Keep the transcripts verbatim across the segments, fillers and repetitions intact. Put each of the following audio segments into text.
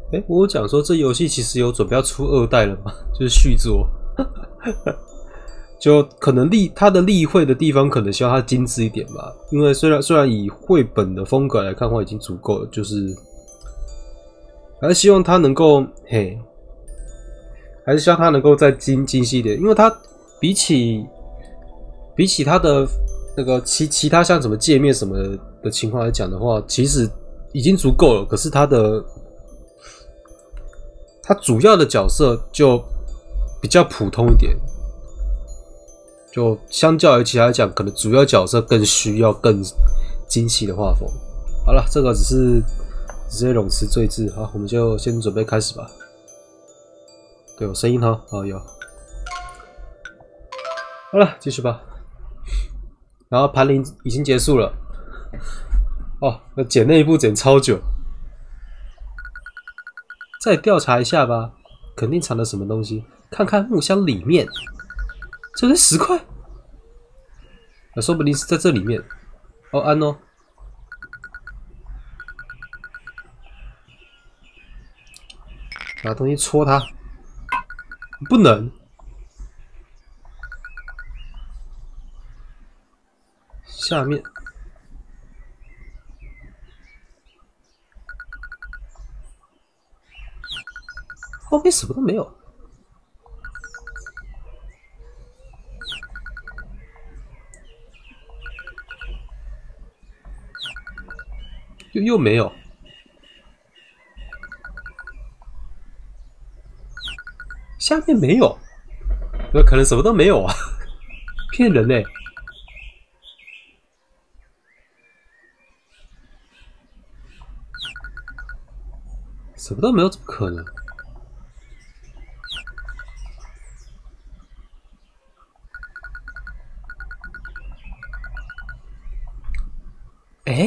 哎、欸，我有讲说这游戏其实有准备要出二代了嘛，就是续作，就可能例它的例会的地方可能希望它精致一点吧，因为虽然虽然以绘本的风格来看的话已经足够了，就是还是希望它能够嘿，还是希望它能够再精精细一点，因为它比起比起它的那个其其他像什么界面什么的情况来讲的话，其实已经足够了，可是它的。它主要的角色就比较普通一点，就相较于其他来讲，可能主要角色更需要更精细的画风。好了，这个只是只是冗词赘字，好，我们就先准备开始吧。对，有声音哈，好有。好了，继续吧。然后盘铃已经结束了。哦，那剪那一步剪超久。再调查一下吧，肯定藏了什么东西。看看木箱里面，这是十块，那说不定是在这里面。哦，安哦，拿东西戳它，不能。下面。后面什么都没有，又又没有，下面没有，有可能什么都没有啊，骗人呢、欸！什么都没有，怎么可能？哎，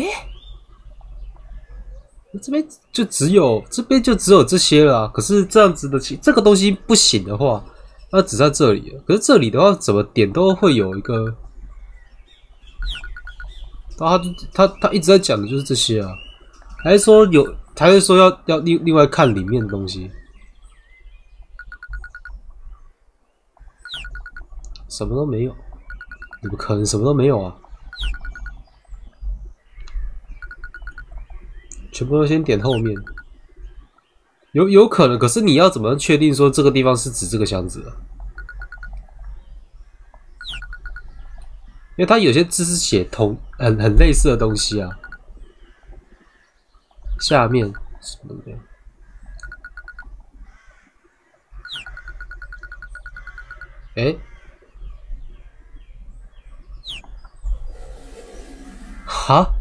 这边就只有这边就只有这些了、啊。可是这样子的，这个东西不行的话，那只在这里了。可是这里的话，怎么点都会有一个，他他他一直在讲的就是这些啊，还是说有，还是说要要另另外看里面的东西？什么都没有，怎么可能什么都没有啊？全部都先点后面，有有可能，可是你要怎么确定说这个地方是指这个箱子啊？因为它有些字是写同很很类似的东西啊。下面什么都没有。哎，哈？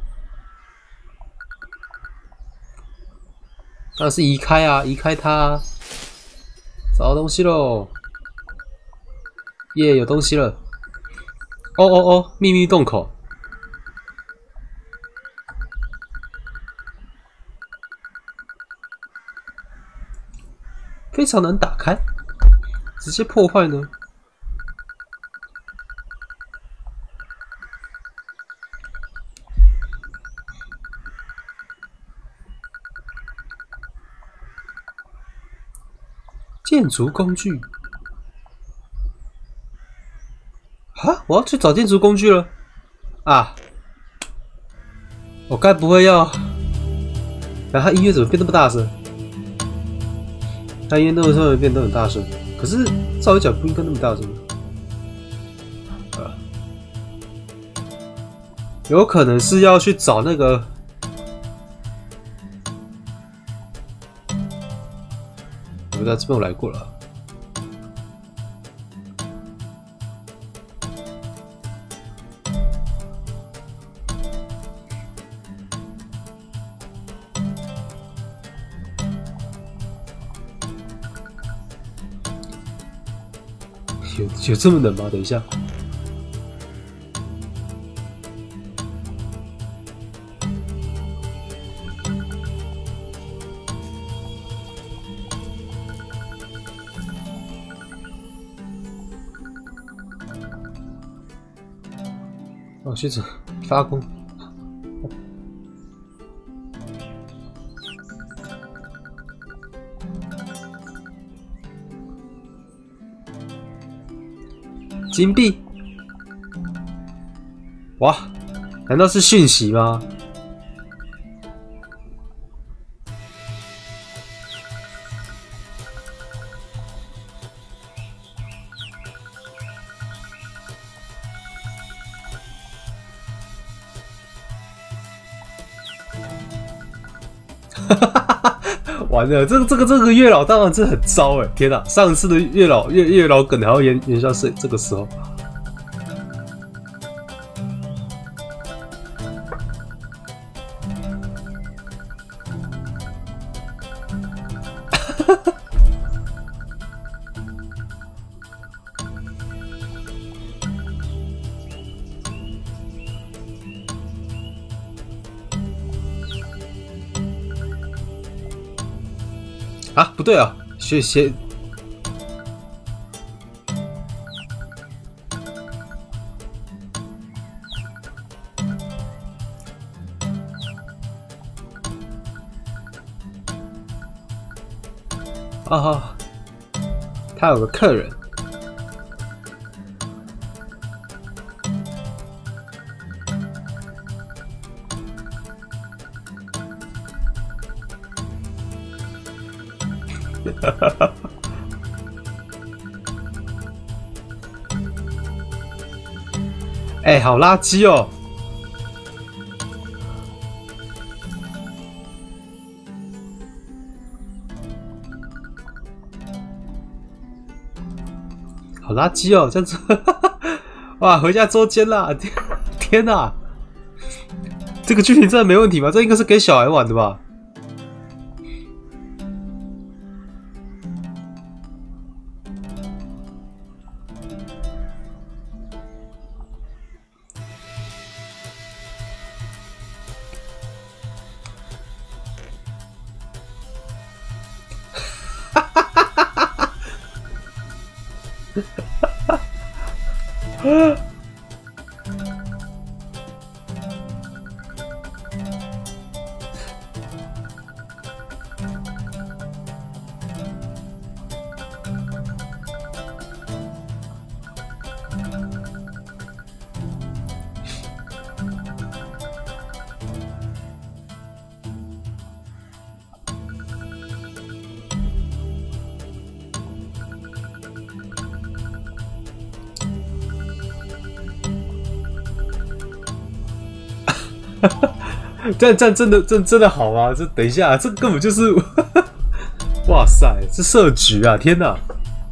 当然是移开啊，移开它、啊。找到东西喽！耶，有东西了！哦哦哦，秘密洞口。非常难打开，直接破坏呢？建筑工具啊！我要去找建筑工具了啊！我该不会要……然后他音乐怎么变那么大声？他音乐那么声变得很大声，可是照理讲不应该那么大声啊！有可能是要去找那个。我在这边我来过了。有有这么冷吗？等一下。哦，学长发功。 金币？哇，难道是讯息吗？完了，这个这个这个月老当然是很糟哎！天哪，上次的月老月月老梗还要延延到是这个时候。啊，不对啊，学学啊，他有个客人。哎、欸，好垃圾哦！好垃圾哦，这样子，哇，回家捉奸啦！天天哪，这个剧情真的没问题吗？这应该是给小孩玩的吧？这样这样真的真真的好吗？这等一下，这根本就是，哇塞，这设局啊！天哪！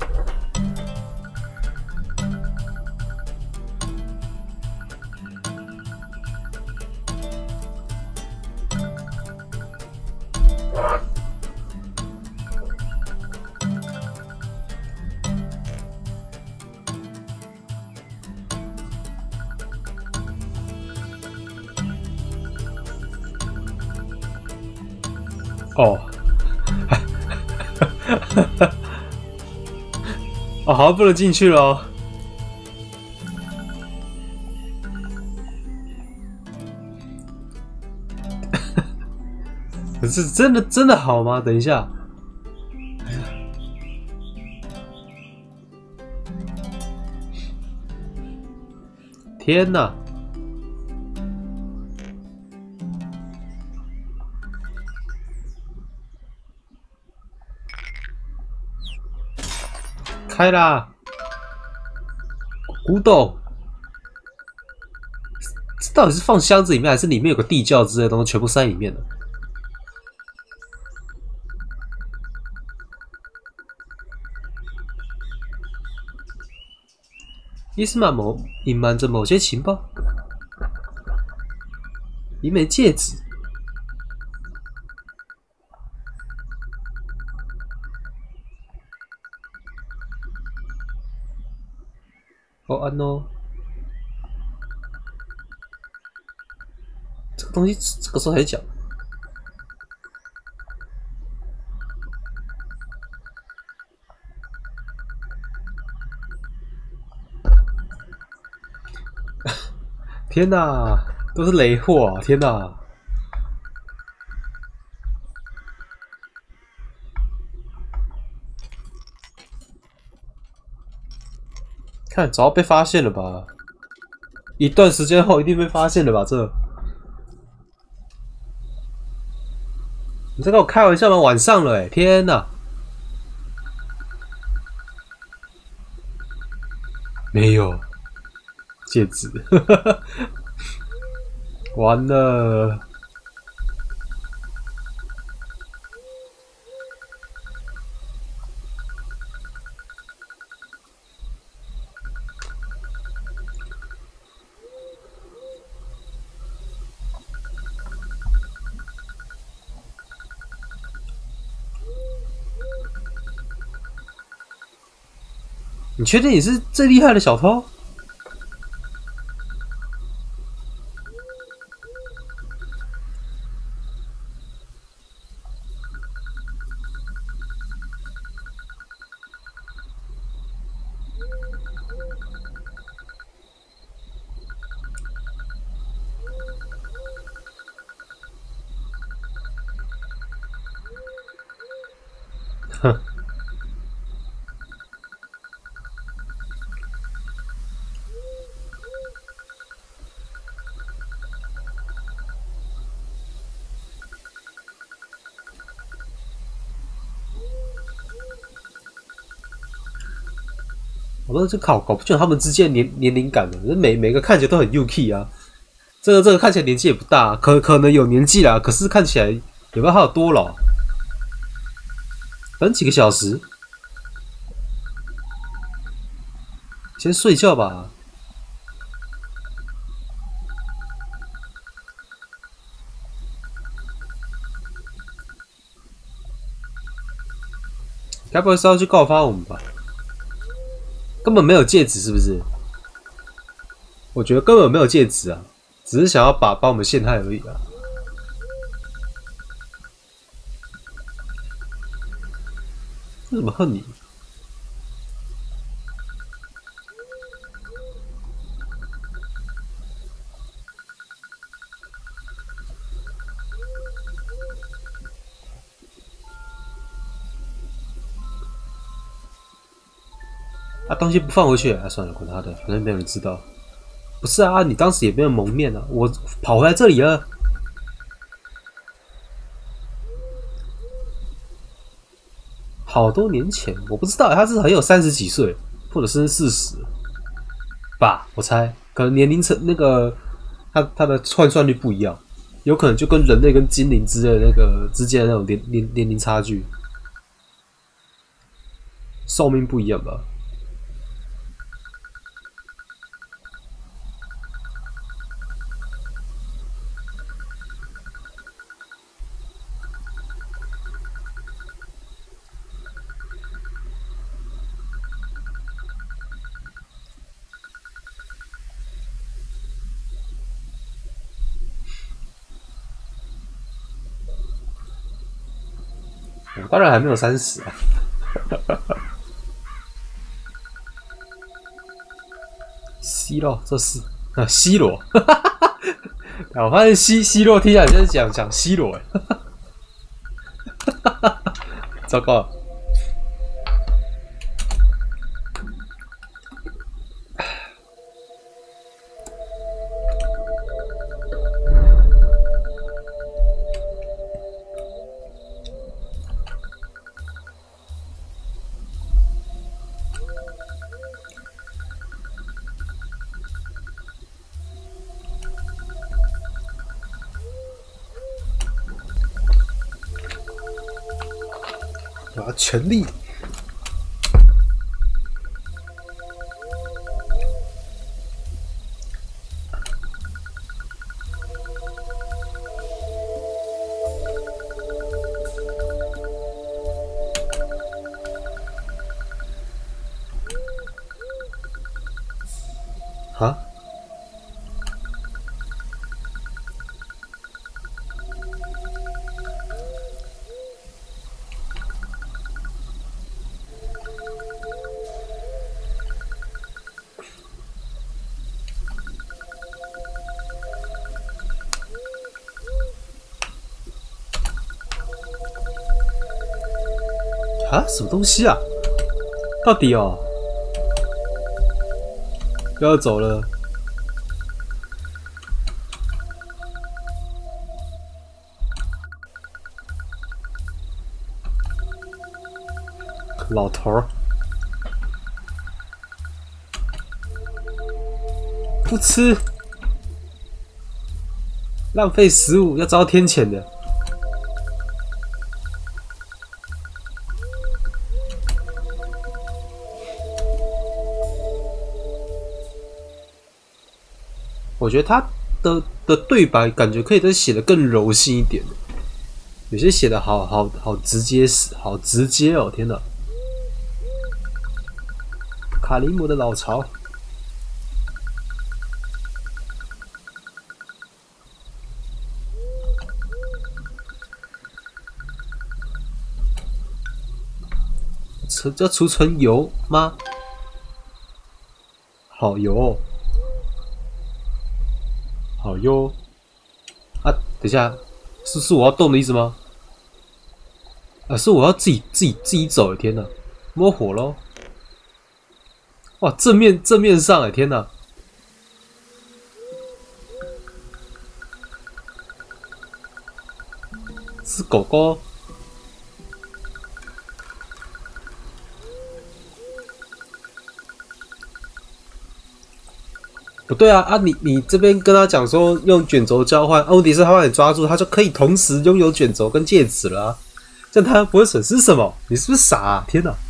哦，哦，好像不能进去了哦。可是真的真的好吗？等一下，天哪！开啦！古董，这到底是放箱子里面，还是里面有个地窖之类的东西全部塞里面了？伊斯曼某隐瞒着某些情报，一枚戒指。哦，安哦，这个东西这个时候才讲。天哪，都是雷货啊！天哪！看看早要被发现了吧？一段时间后一定被发现了吧？这，你在跟我开玩笑吗？晚上了哎、欸，天哪！没有戒指，完了。你确定你是最厉害的小偷？哼。我说这搞搞不清他们之间的年年龄感的，每每个看起来都很 U K 啊。这个这个看起来年纪也不大，可可能有年纪啦，可是看起来也不知道他有多老。等几个小时，先睡觉吧。该不会是要去告发我们吧？根本没有戒指，是不是？我觉得根本没有戒指啊，只是想要把把我们陷害而已啊。为什么恨你？啊，东西不放回去啊，算了，管他的，反正没有人知道。不是啊，你当时也没有蒙面啊，我跑回来这里了。好多年前，我不知道他至少也有三十几岁，或者是四十吧，我猜，可能年龄层那个他他的换算率不一样，有可能就跟人类跟精灵之类的那个之间的那种年年年龄差距，寿命不一样吧。我当然还没有三十啊。西洛，这是啊，西罗。我发现西西洛听起来就是讲讲西罗哎。糟糕了。我要全力！啊？啊，什么东西啊？到底哦？ 要走了。老头儿，不吃，浪费食物要遭天谴的。我觉得他的的对白感觉可以再写的更柔性一点，有些写的好好好直接，好直接哦！天哪！卡林姆的老巢，这要储存油吗？好油哦，好油啊！等一下，是是我要动的意思吗？啊，是我要自己自己自己走！天哪，摸火咯！哇，正面正面上哎，天哪！是狗狗。不对啊啊！你你这边跟他讲说用卷轴交换，啊，问题是他把你抓住，他就可以同时拥有卷轴跟戒指了啊，这样他不会损失什么？你是不是傻啊？天哪！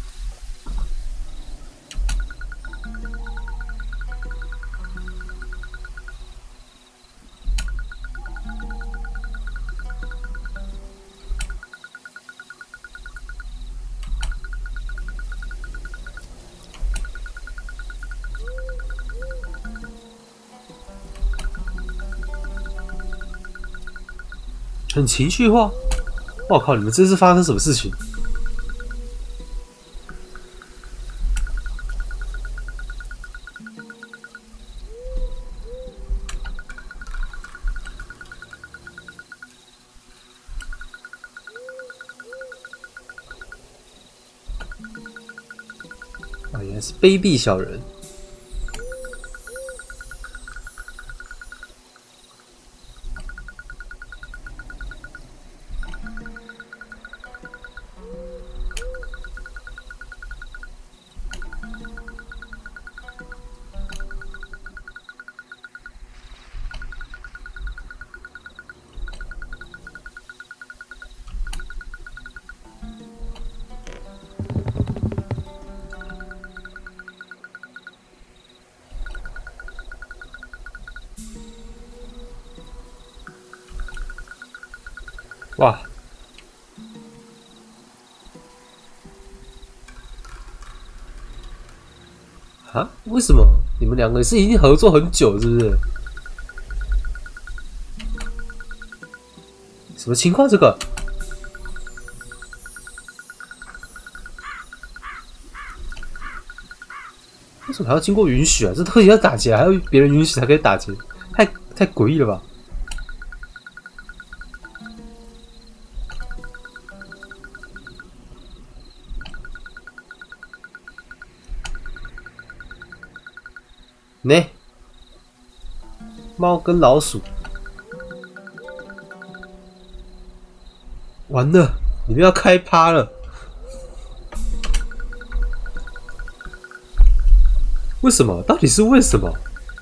很情绪化，我靠！你们这是发生什么事情？啊，原来是卑鄙小人。哇！啊？为什么？你们两个是已经合作很久，是不是？什么情况？这个？为什么还要经过允许啊？这特别要打劫，还要别人允许才可以打劫，太太诡异了吧？呢？猫跟老鼠，完了，你们要开趴了。为什么？到底是为什么？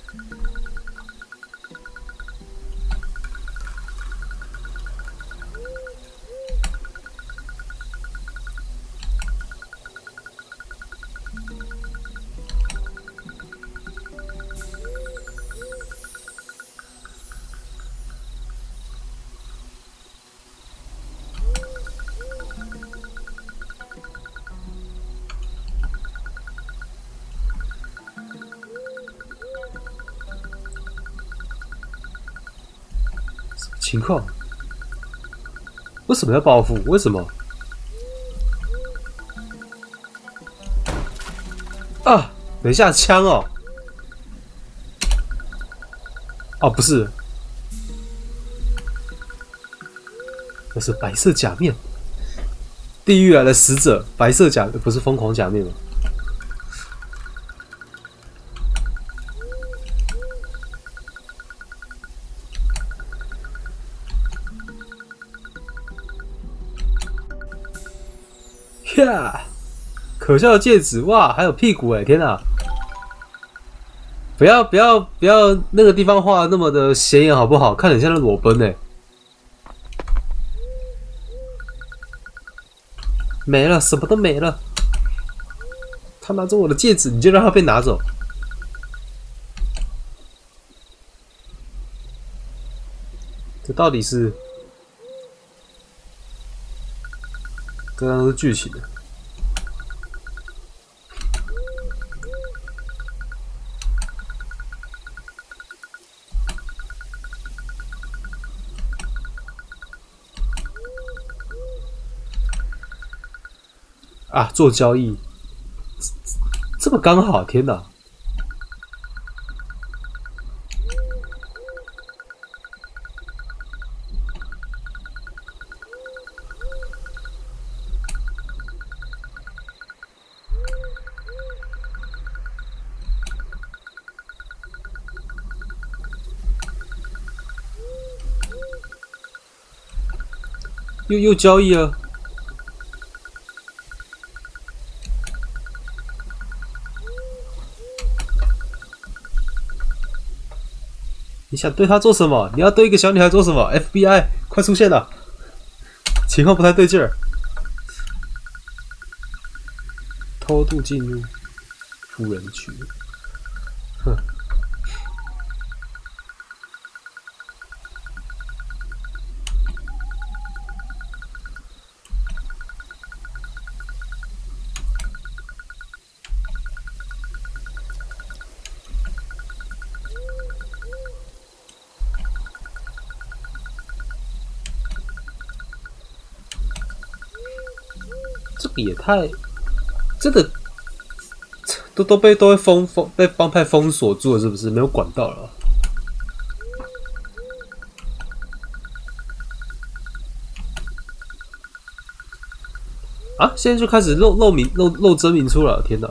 情况？为什么要报复？为什么？啊！等一下，枪哦！哦，不是，那是白色假面，地狱来的使者，白色假，不是疯狂假面吗？ 啪！可笑的戒指，哇，还有屁股哎！天哪！不要不要不要，那个地方画的那么的显眼好不好？看得很像那裸奔哎！没了，什么都没了。他拿走我的戒指，你就让他被拿走。这到底是？这都是剧情的。啊，做交易，这么刚好，天哪！又又交易了。你想对他做什么？你要对一个小女孩做什么 ？F B I， 快出现了！情况不太对劲儿。偷渡进入富人区，哼。这个也太，真的都都被都会封封被帮派封锁住了，是不是？没有管道了。啊！现在就开始露露名露露真名出来了，天哪！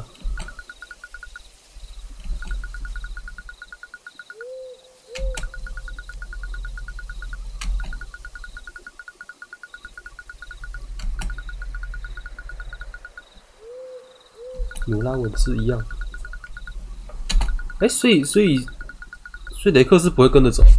努拉文字一样。哎、欸，所以所以所以雷克斯不会跟着走。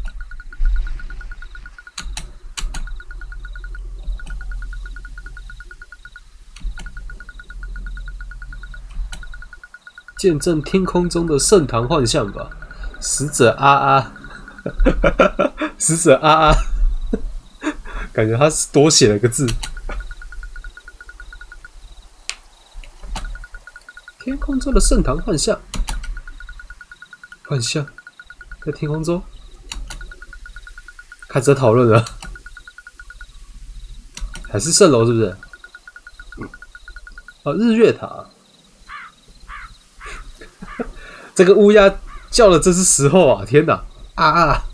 见证天空中的圣堂幻象吧，死者啊啊，死者啊啊，感觉他多写了个字。天空中的圣堂幻象，幻象在天空中，开始讨论了，还是蜃楼是不是？哦，日月塔。这个乌鸦叫的真是时候啊！天哪，啊啊！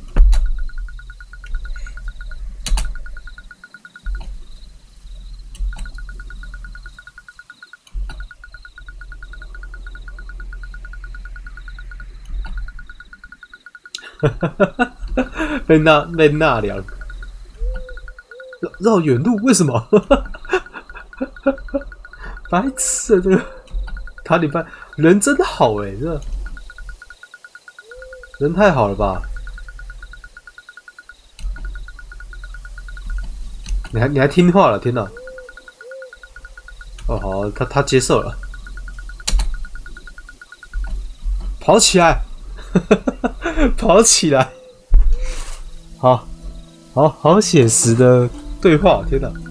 被纳被纳凉，绕绕远路为什么？白痴啊！这个塔里班人真好哎、欸，这人太好了吧？你还你还听话了，天哪！哦好，他他接受了，跑起来！跑起来！好，好好写实的对话，天哪！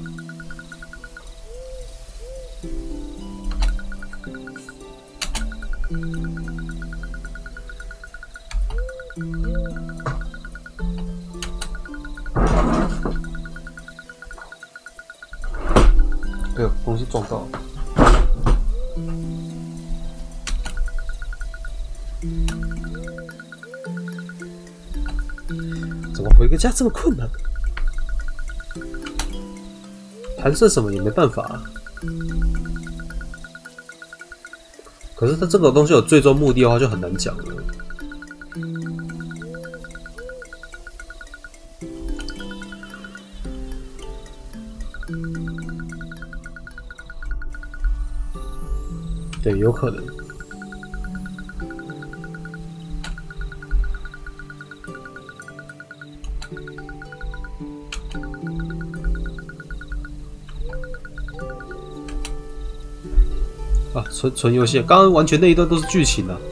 哎呦，东西撞到了！怎么回个家这么困难？弹射什么也没办法、啊。可是它这个东西有最终目的的话，就很难讲了。 对，有可能。啊，纯纯游戏，刚刚完全那一段都是剧情啊。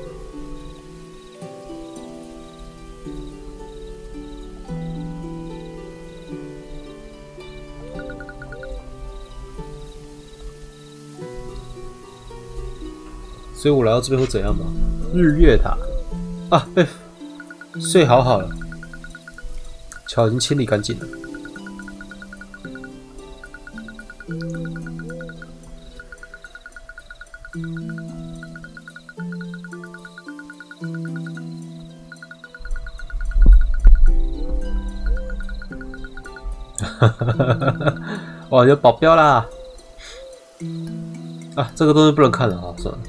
所以我来到这边会怎样吗？日月塔啊，被睡好好了，桥已经清理干净了。哇，有保镖啦！啊，这个东西不能看了啊，算了。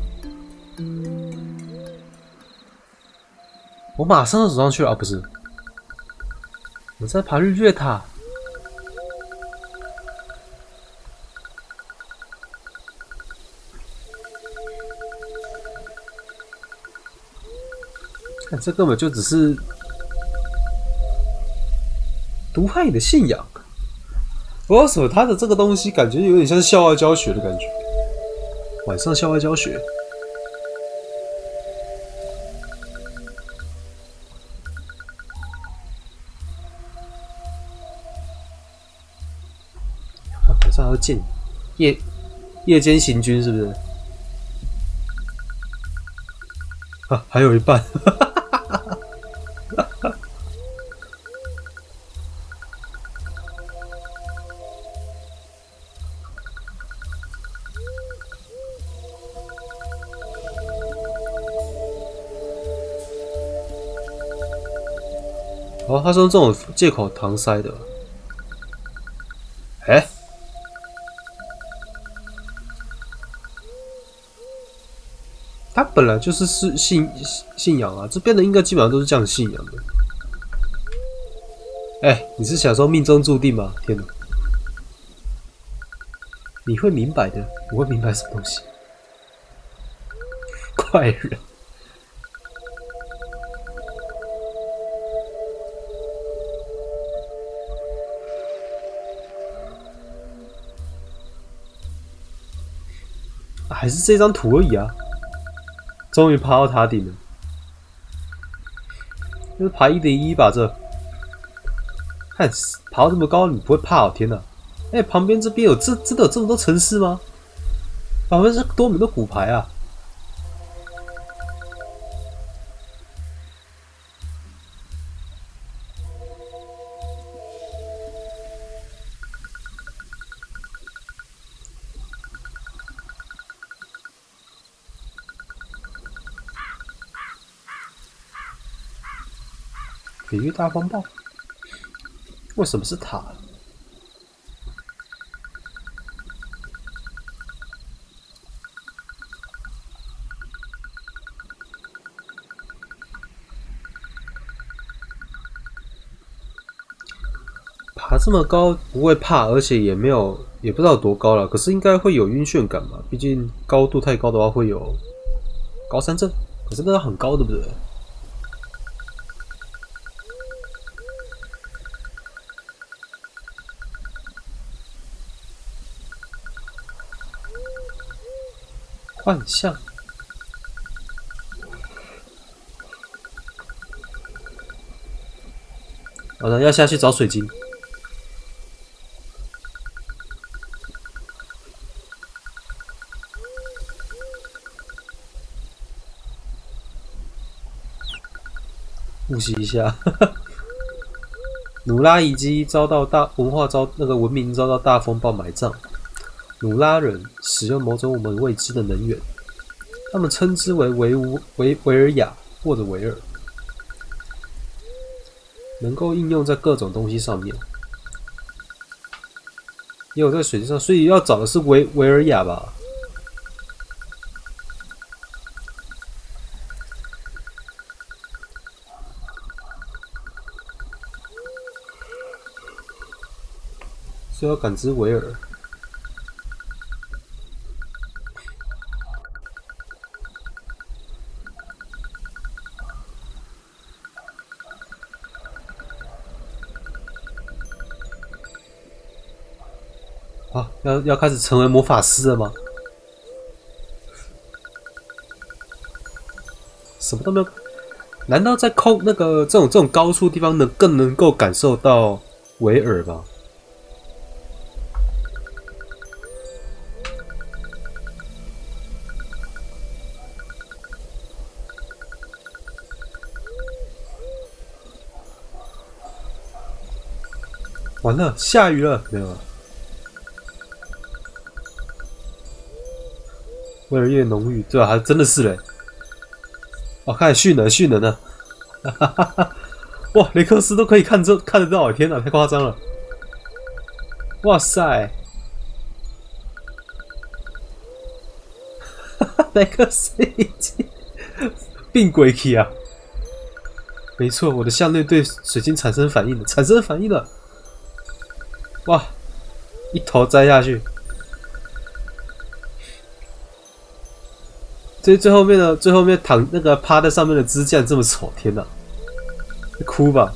我马上就走上去了啊，不是，我在爬日月塔。看，这根本就只是毒害你的信仰。不知道为什么他的这个东西感觉有点像校外教学的感觉。晚上校外教学。晚上还要见夜夜间行军是不是？啊，还有一半。哦，他是用这种借口搪塞的。哎、欸，他本来就是是信信仰啊，这边的应该基本上都是这样信仰的。哎、欸，你是想说命中注定吗？天哪！你会明白的，我会明白什么东西？怪人。还是这张图而已啊！终于爬到塔顶了，就是爬一零一吧？这，看爬到这么高，你不会怕哦？天哪！哎、欸，旁边这边有这真的有这么多城市吗？旁边是多米诺骨牌啊！比喻大风暴？为什么是塔？爬这么高不会怕，而且也没有也不知道有多高了，可是应该会有晕眩感吧？毕竟高度太高的话会有高山症，可是那个很高，对不对？幻象。好的，要下去找水晶。复习一下。努拉遗迹遭到大文化遭那个文明遭到大风暴埋葬。努拉人使用某种我们未知的能源，他们称之为维乌维维尔雅或者维尔，能够应用在各种东西上面，也有在水晶上，所以要找的是维维尔雅吧？所以要感知维尔。 啊，要要开始成为魔法师了吗？什么都没有？难道在空那个这种这种高处地方能更能够感受到维尔吗？完了，下雨了，没有了。维尔越浓郁，对吧、啊？还真的是嘞。哦，开始蓄能，蓄能了。哈哈哈！哇，雷克斯都可以看这看得到，天哪，太夸张了！哇塞！哈哈，雷克斯已经病鬼体啊！没错，我的项链对水晶产生反应了，产生反应了！哇，一头栽下去。最最后面的最后面躺那个趴在上面的支架这么丑，天哪！哭吧！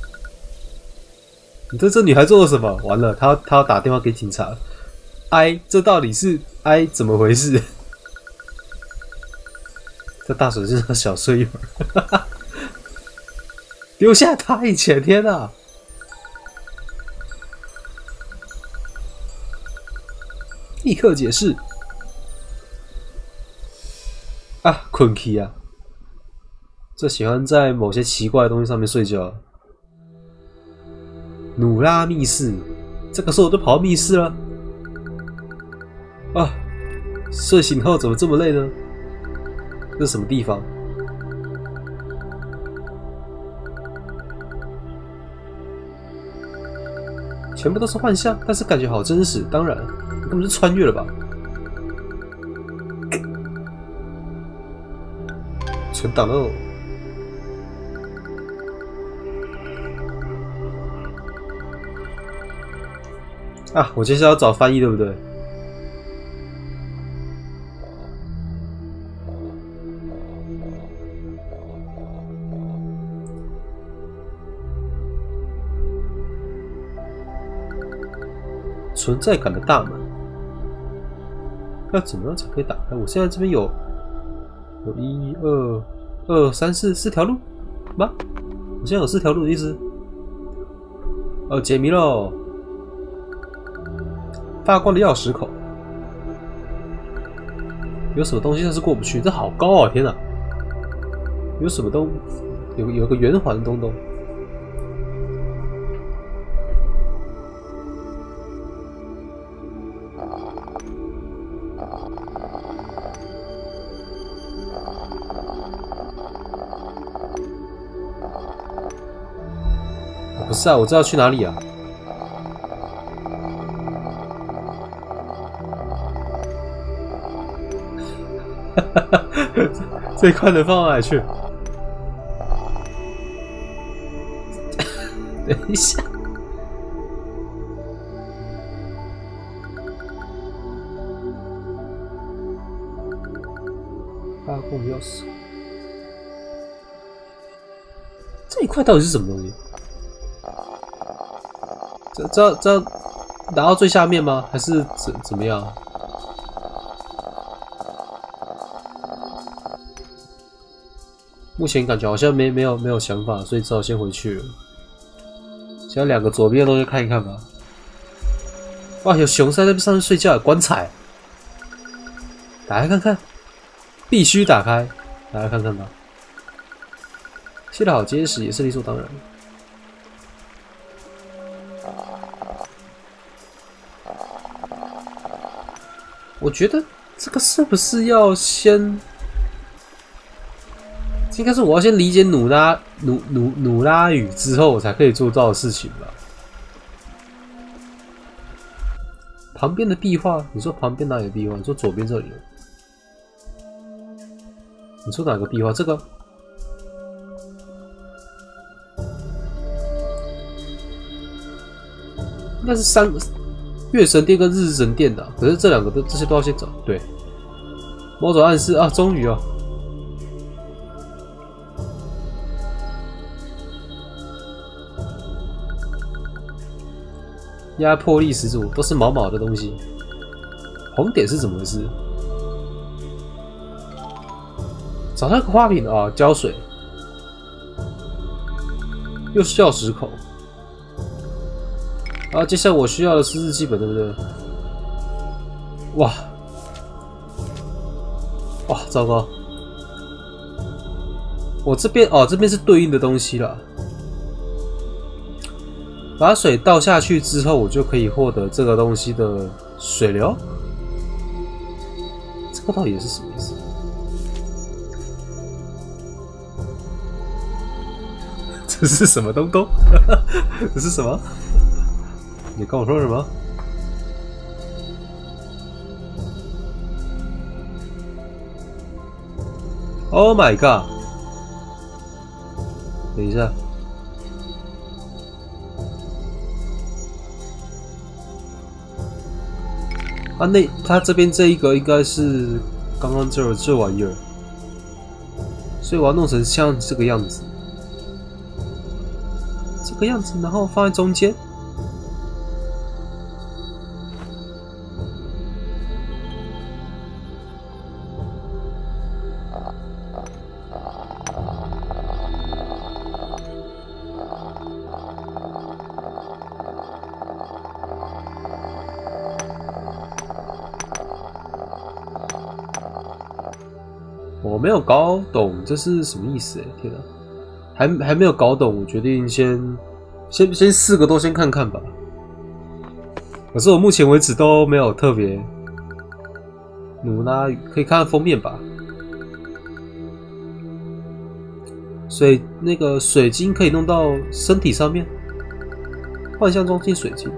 你对这女孩做了什么？完了，她她要打电话给警察。I， 这到底是 I 怎么回事？在大水身上小睡一会儿，丢下他以前，天哪！立刻解释。啊，困起啊！最喜欢在某些奇怪的东西上面睡觉。努拉密室，这个时候我就跑到密室了。啊，睡醒后怎么这么累呢？这是什么地方？全部都是幻象，但是感觉好真实。当然，根本就穿越了吧？存档喽！啊，我接下来要找翻译，对不对？存在感的大门，要怎么样才可以打开？我现在这边有有一二二三四四条路吗？我现在有四条路的意思。哦，解谜喽！发光的钥匙口，有什么东西它是过不去？这好高啊！天哪，有什么东有有个圆环东东。不是啊，我知道去哪里啊。这一块能放到哪里去？等一下，发光钥匙，这一块到底是什么东西？这这这拿到最下面吗？还是怎怎么样？目前感觉好像没没有没有想法，所以只好先回去了。先两个左边的东西看一看吧。哇，有熊在那边上面睡觉，棺材，打开看看，必须打开，打开看看吧。砌得好结实，也是理所当然。我觉得这个是不是要先？应该是我要先理解努拉努努努拉语之后，我才可以做到的事情吧。旁边的壁画，你说旁边哪里的壁画？你说左边这里？你说哪个壁画？这个？应该是三月神殿跟日神殿的、啊，可是这两个都这些都要先找。对，某种暗示啊，终于啊。 压迫力十足，都是毛毛的东西。红点是怎么回事？找到一个花瓶啊，浇水，又是钥匙孔。啊，接下来我需要的是日记本，对不对？哇，哇，糟糕！我这边哦，这边是对应的东西啦。把水倒下去之后，我就可以获得这个东西的水流。这个到底是什么意思？这是什么东东？这是什么？你跟我说什么 ？Oh my god！ 等一下。啊，那他这边这一个应该是刚刚这这玩意儿，所以我要弄成像这个样子，这个样子，然后放在中间。我没有搞懂这是什么意思哎！天哪，还还没有搞懂，我决定先先先四个都先看看吧。可是我目前为止都没有特别努拉，可以看看封面吧。所以那个水晶可以弄到身体上面，幻象中心水晶。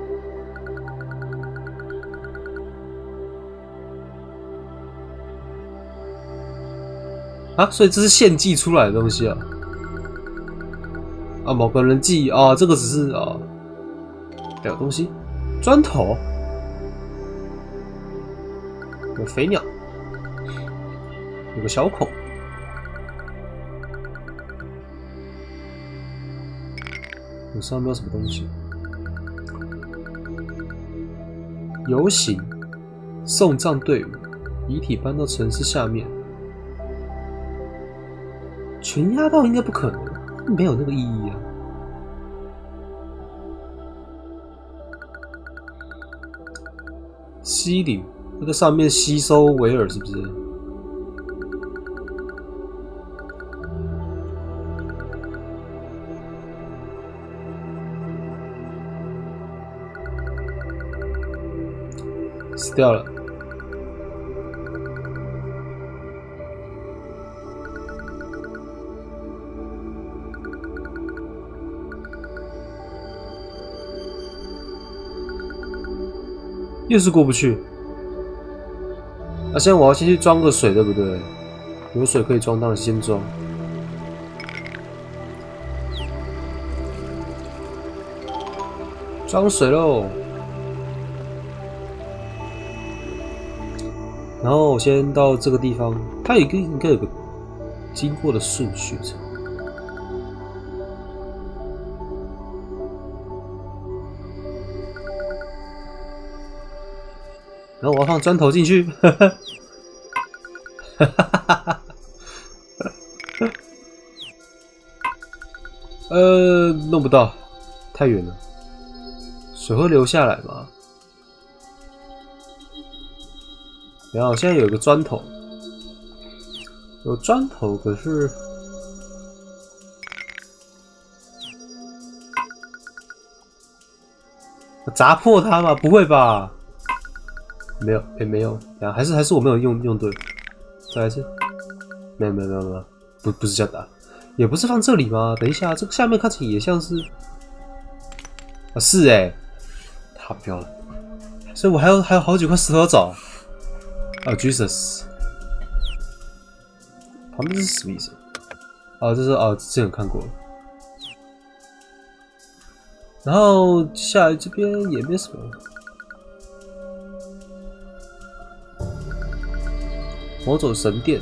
啊，所以这是现寄出来的东西啊！啊，某个人寄啊，这个只是啊，还有东西，砖头，有飞鸟，有个小孔，有上面有什么东西？游行，送葬队伍，遗体搬到城市下面。全压到应该不可能，没有那个意义啊。吸领，那个上面吸收维尔是不是？死掉了。又是过不去。那、啊、现在我要先去装个水，对不对？有水可以装，当然先装。装水喽。然后我先到这个地方，它有一个应该有个经过的顺序。然后我要放砖头进去，哈哈，哈哈哈哈，呃，弄不到，太远了，水会流下来吗？然后现在有一个砖头，有砖头，可是砸破它吗？不会吧？没有，也、欸、没有，啊，还是还是我没有用用对，再来一次，没有没有没有没有，不不是这样打，也不是放这里吗？等一下，这个下面看起来也像是，啊是哎、欸，太漂亮了，所以我还有还有好几块石头要找，啊 Jesus， 旁边是什么意思？啊，这是啊之前有看过，然后下来这边也没什么。某种神殿，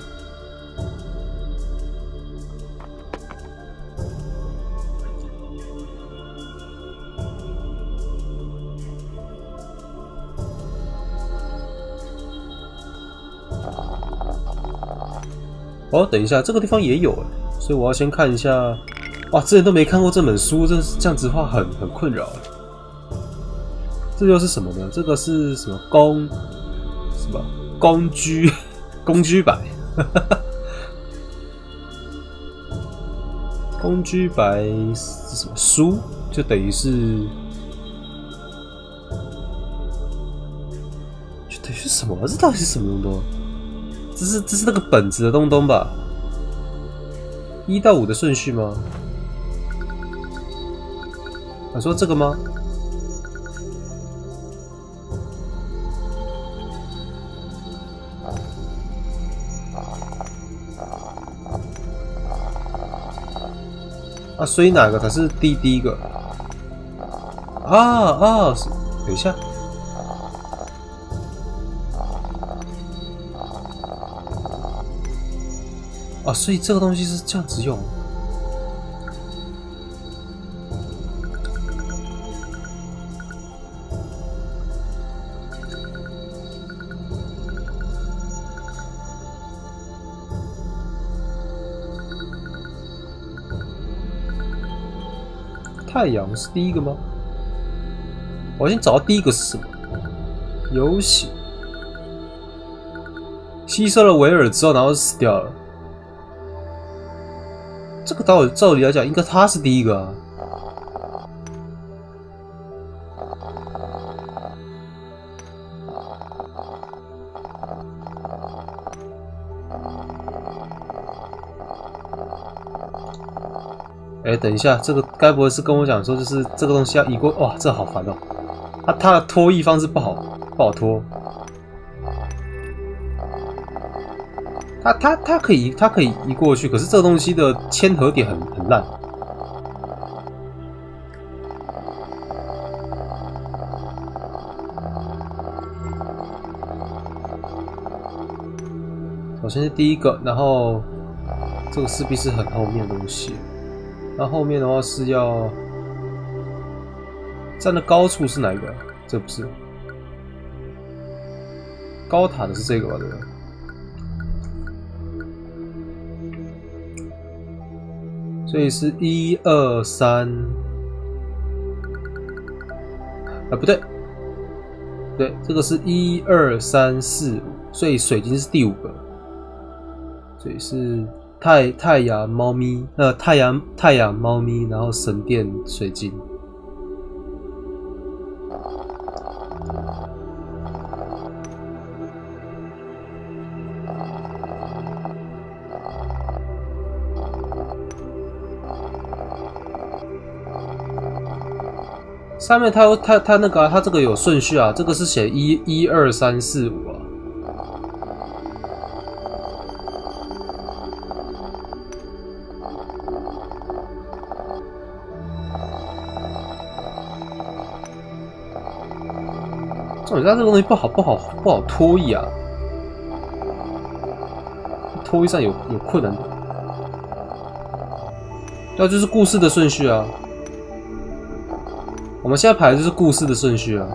哦，等一下，这个地方也有哎，所以我要先看一下。哇，之前都没看过这本书，这这样子的话很很困扰。这又是什么呢？这个是什么工？什么工居？工居白？工居白是什么书？就等于是，就等于是什么？这到底是什么东东？这是这是那个本子的东东吧？一到五的顺序吗？我说这个吗？啊，所以哪个才是第第一个？啊啊！等一下，啊，所以这个东西是这样子用。太阳是第一个吗？我先找到第一个是什么？游戏吸收了维尔之后，然后死掉了。这个道理照理来讲，应该他是第一个啊。哎，等一下，这个该不会是跟我讲说，就是这个东西要移过？哇，这好烦哦！它它的拖移方式不好，不好拖。它它它可以它可以移过去，可是这个东西的签合点很很烂。首先是第一个，然后这个势必是很后面的东西。那后面的话是要站的高处是哪一个？这不是高塔的是这个吧？对不对？所以是一二三，啊不对，对，这个是一二三四五，所以水晶是第五个，所以是。太太阳猫咪，呃，太阳太阳猫咪，然后神殿水晶。上面它有它它那个、啊、它这个有顺序啊，这个是写一一二三四五啊。重点是它这个东西不好不好不好拖移啊，拖移上有有困难的。对啊，就是故事的顺序啊。我们现在排的就是故事的顺序啊，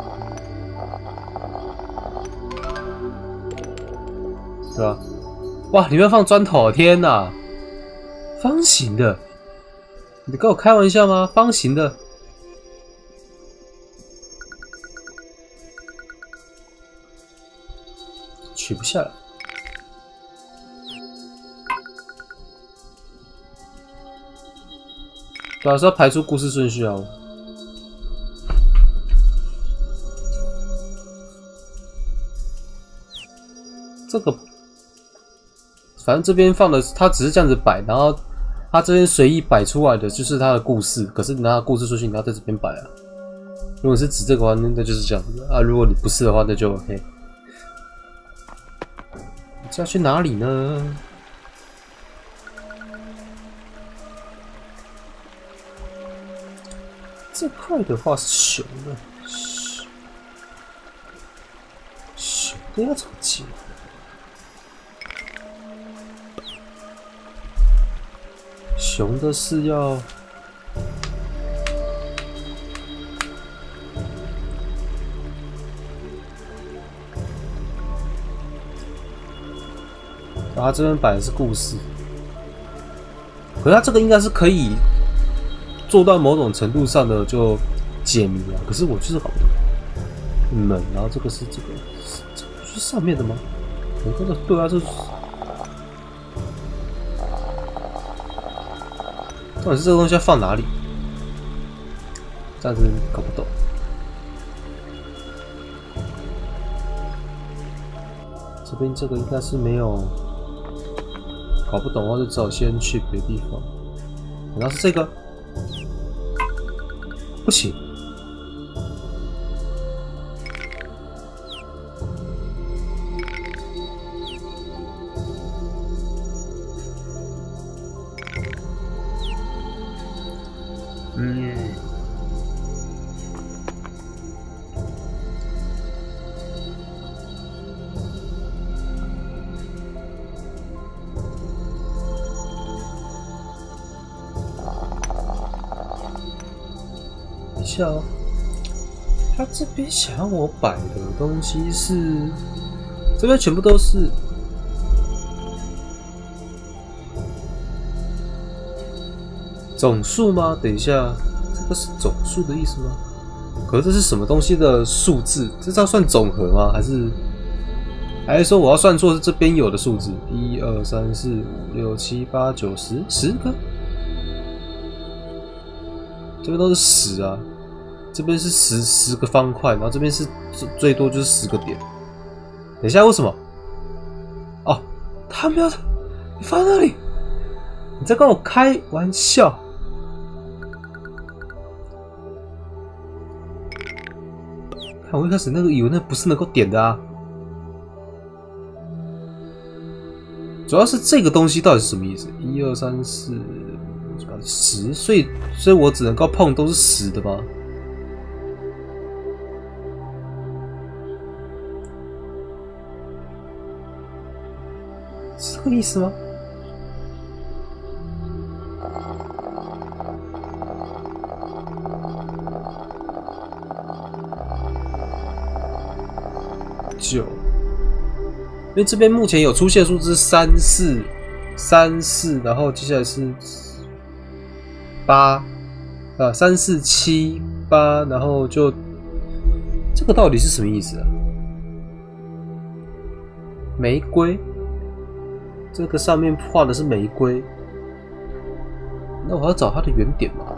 对吧？哇，里面放砖头，天哪！方形的，你跟我开玩笑吗？方形的。取不下来，对啊，是要排出故事顺序啊。这个，反正这边放的，它只是这样子摆，然后它这边随意摆出来的就是它的故事，可是你拿它的故事顺序，你要在这边摆啊。如果是指这个的话，那就是这样子啊。如果你不是的话，那就 OK。这要去哪里呢？这块的话是熊的，熊的要怎么接？熊的是要。 然后这边摆的是故事，可是它这个应该是可以做到某种程度上的就解谜啊。可是我就是搞不懂门，然后这个是这个，这个不是上面的吗？我觉得对啊，这是。到底是这个东西要放哪里？暂时搞不懂。这边这个应该是没有搞不懂的话，就只好先去别的地方。然后是这个，不行。嗯，等一下哦，他这边想要我摆的东西是，这边全部都是。总数吗？等一下，这个是总数的意思吗？可是这是什么东西的数字？这叫算总和吗？还是还是说我要算错是这边有的数字？一二三四五六七八九十，十个？这边都是十啊，这边是十十个方块，然后这边是最多就是十个点。等一下，为什么？哦，他没有，你放在那里？你在跟我开玩笑？看我一开始那个以为那不是能够点的啊，主要是这个东西到底是什么意思？一二三四十，所以所以我只能够碰都是十的吗？是这个意思吗？九，因为这边目前有出现数字三四三四，然后接下来是八啊三四七八，然后就这个到底是什么意思啊？玫瑰，这个上面画的是玫瑰，那我要找它的原点嘛？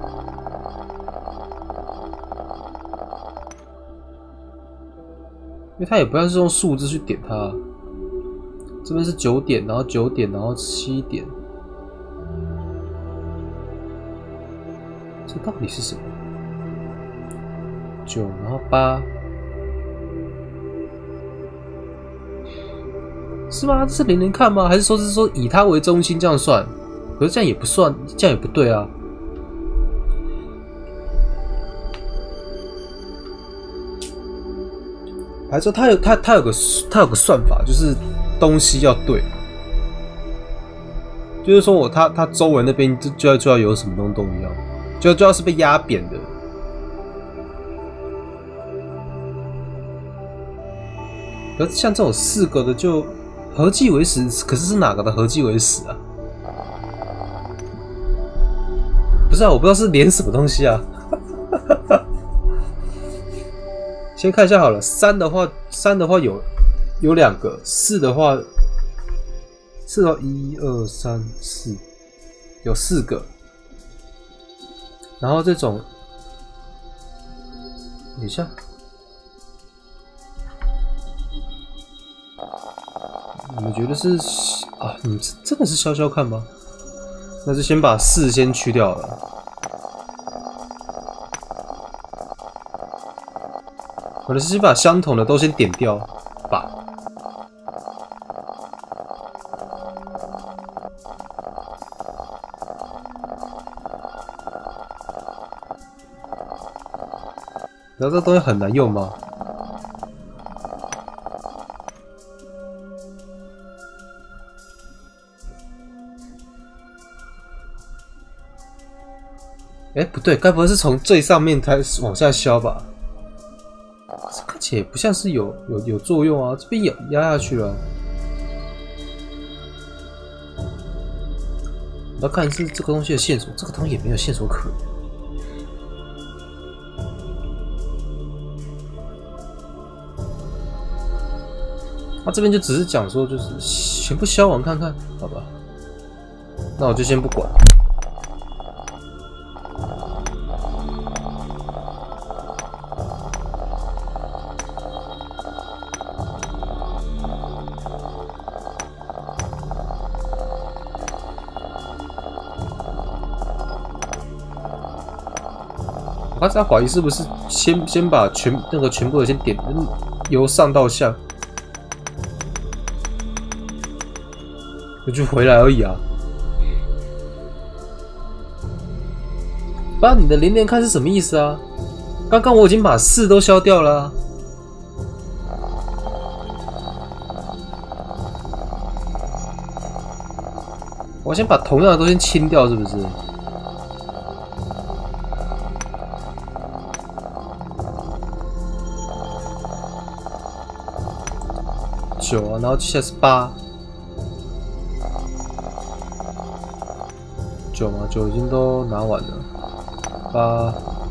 因为它也不像是用数字去点它，这边是九点，然后九点，然后七点，这到底是什么？九，然后八，是吗？这是连连看吗？还是说是说以它为中心这样算？可是这样也不算，这样也不对啊。还说它有它它有个它有个算法，就是东西要对，就是说我它它周围那边就就要就要有什么东东一样，就就要是被压扁的。可是像这种四个的就合计为十，可是是哪个的合计为十啊？不是啊，我不知道是连什么东西啊。先看一下好了，三的话，三的话有有两个，四的话，四到一二三四，有四个。然后这种，等一下，你们觉得是啊？你们真的是消消看吗？那就先把四先去掉了。我的是先把相同的都先点掉吧。然后这东西很难用吗？哎，不对，该不会是从最上面开始往下削吧？这看起来也不像是有有有作用啊，这边压压下去了。 我要看是这个东西的线索，这个东西也没有线索可言。他、啊、这边就只是讲说，就是全部消亡看看，好吧？那我就先不管。我刚才怀疑是不是先先把全那个全部的先点，由上到下。 我就回来而已啊！爸，你的连连看是什么意思啊？刚刚我已经把四都消掉了、啊。我先把同样的都先清掉，是不是？九啊，然后接下来是八。 九嘛，九已经都拿完了。八，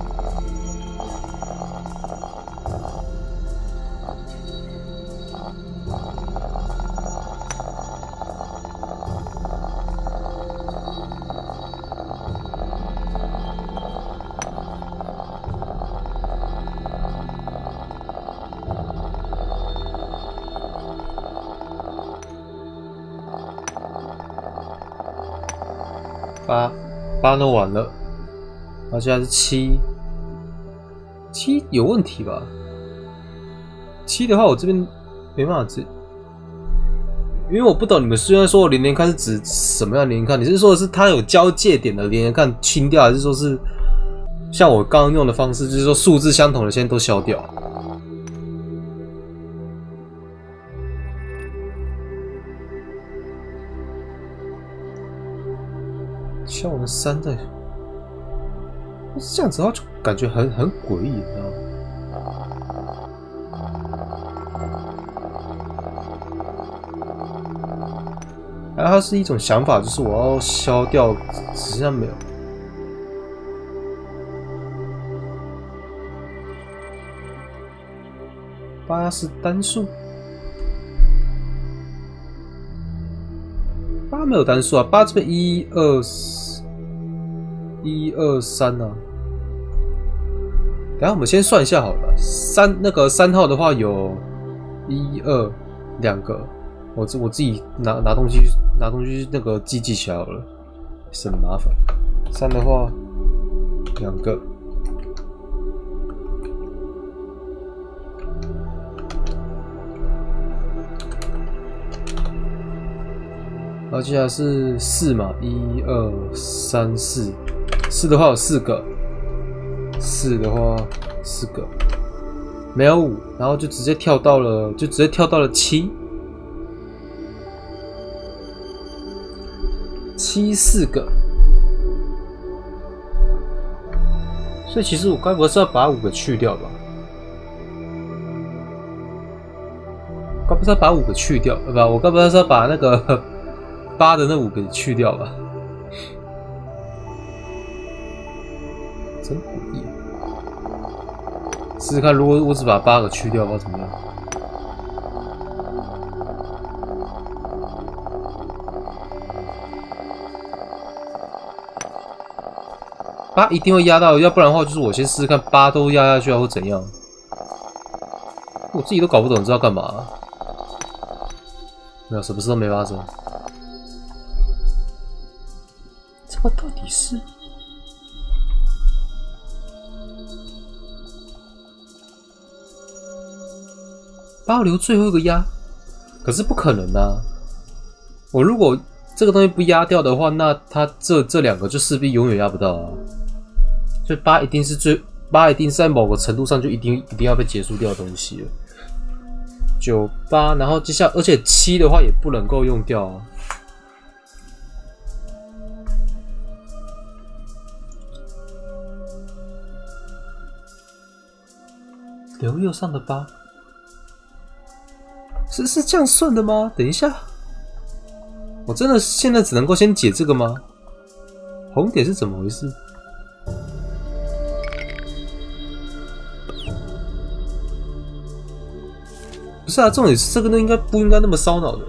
八，八都完了，然后现在是七，七有问题吧？七的话，我这边没办法治，因为我不懂你们虽然说我连连看是指什么样的连连看，你是说的是它有交界点的连连看清掉，还是说是像我刚刚用的方式，就是说数字相同的先都消掉？ 像我们三在，这样子的话就感觉很很诡异，你知道吗？还有它是一种想法，就是我要消掉，实际上没有。八是单数。 八没有单数啊，八这边一二一二三啊。等下我们先算一下好了，三那个三号的话有一二两个，我自我自己拿拿东西拿东西那个记记起来好了，省麻烦。三的话两个。 然后接下来是四嘛，一二三四，四的话有四个，四的话四个，没有五，然后就直接跳到了，就直接跳到了七，七四个，所以其实我该不会是要把五个去掉吧？该不是要把五个去掉，呃不，我该不是要把那个。 八的那五个去掉吧，真诡异。试试看，如果我只把八个去掉，不知道怎么样。八一定会压到，要不然的话就是我先试试看，八都压下去啊，或怎样。我自己都搞不懂，知道干嘛？没有，什么事都没发生。 这个到底是？八留最后一个压，可是不可能啊！我如果这个东西不压掉的话，那它这这两个就势必永远压不到啊！所以八一定是最八一定是在某个程度上就一定一定要被结束掉的东西了。九八，然后接下来，而且七的话也不能够用掉啊。 留右上的八，是是这样算的吗？等一下，我真的现在只能够先解这个吗？ 红点是怎么回事？不是啊，重点是这个呢，应该不应该那么烧脑的，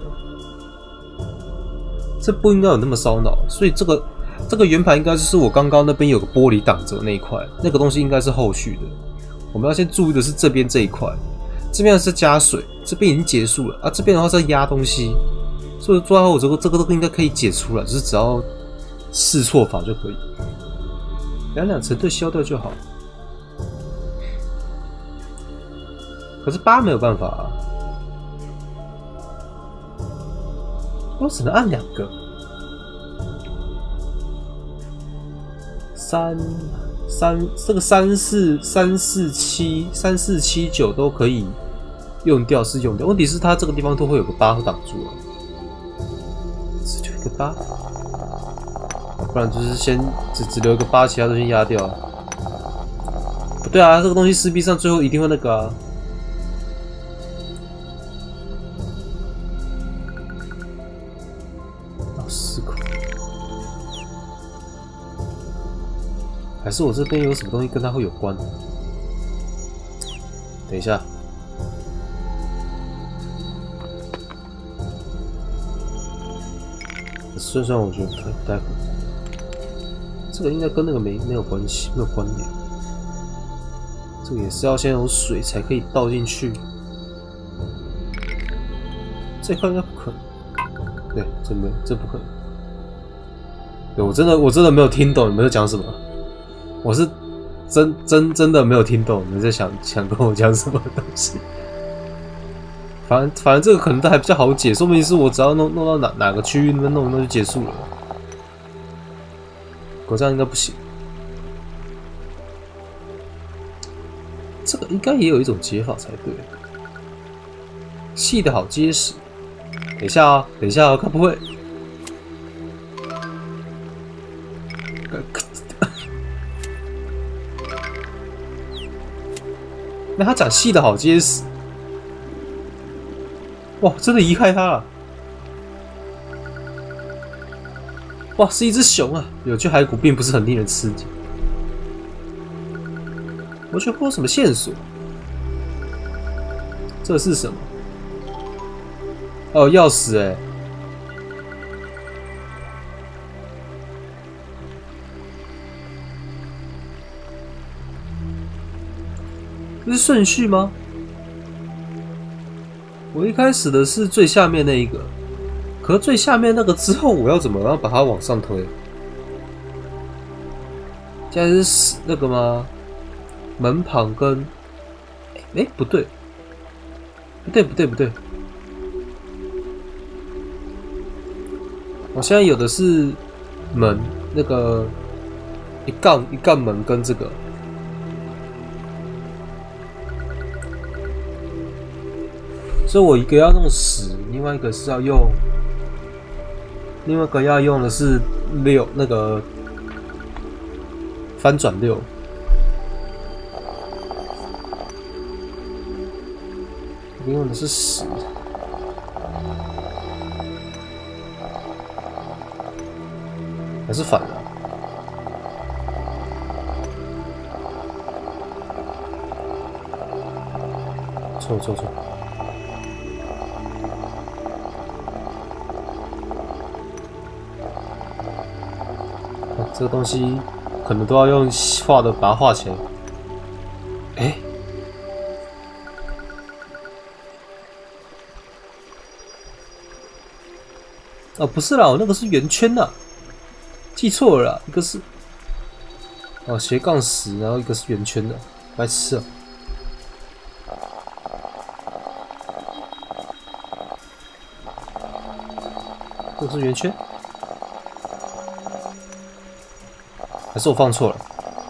这不应该有那么烧脑，所以这个这个圆盘应该就是我刚刚那边有个玻璃挡着那一块，那个东西应该是后续的。我们要先注意的是这边这一块，这边是加水，这边已经结束了啊，这边的话是压东西，所以最后我这个这个都应该可以解出来，就是只要试错法就可以，两两成对消掉就好。可是八没有办法啊。我只能按两个，三三这个三四三四七三四七九都可以用掉，是用掉。问题是它这个地方都会有个八挡住啊，只留一个八，不然就是先只只留一个八，其他都先压掉。不对啊，这个东西势必上最后一定会那个啊。还是我这边有什么东西跟它会有关？等一下，虽然我觉得不太不太可能，这个应该跟那个没没有关系，没有关联。这个也是要先有水才可以倒进去，这块应该不可能。对，这没这不可能。对我真的我真的没有听懂你们在讲什么。我是真真真的没有听懂你们在想想跟我讲什么东西。反正反正这个可能都还比较好解，说明是我只要弄弄到哪哪个区域那边弄一弄就结束了。我这样应该不行。这个应该也有一种解法才对。细的好结实。等一下啊、哦，等一下啊、哦，看不会。那他讲细的好结实，哇，真的移开它了，哇，是一只熊啊！有趣骸骨并不是很令人刺激，我却不知道什么线索，这是什么？哦，钥匙哎、欸！这是顺序吗？我一开始的是最下面那一个，可是最下面那个之后，我要怎么样把它往上推？现在是那个吗？门旁跟……哎、欸，不对，不对，不对，不对。我现在有的是门，那个一杠一杠门跟这个。所以我一个要用十，另外一个是要用，另外一个要用的是六，那个翻转六。我用的是十，还是反了？错错错！这个东西可能都要用画的把它画起来。哎、欸，哦，不是啦，我那个是圆圈呐，记错了啦，一个是哦斜杠十，然后一个是圆圈的，白痴啊！这个是圆圈。还是我放错了？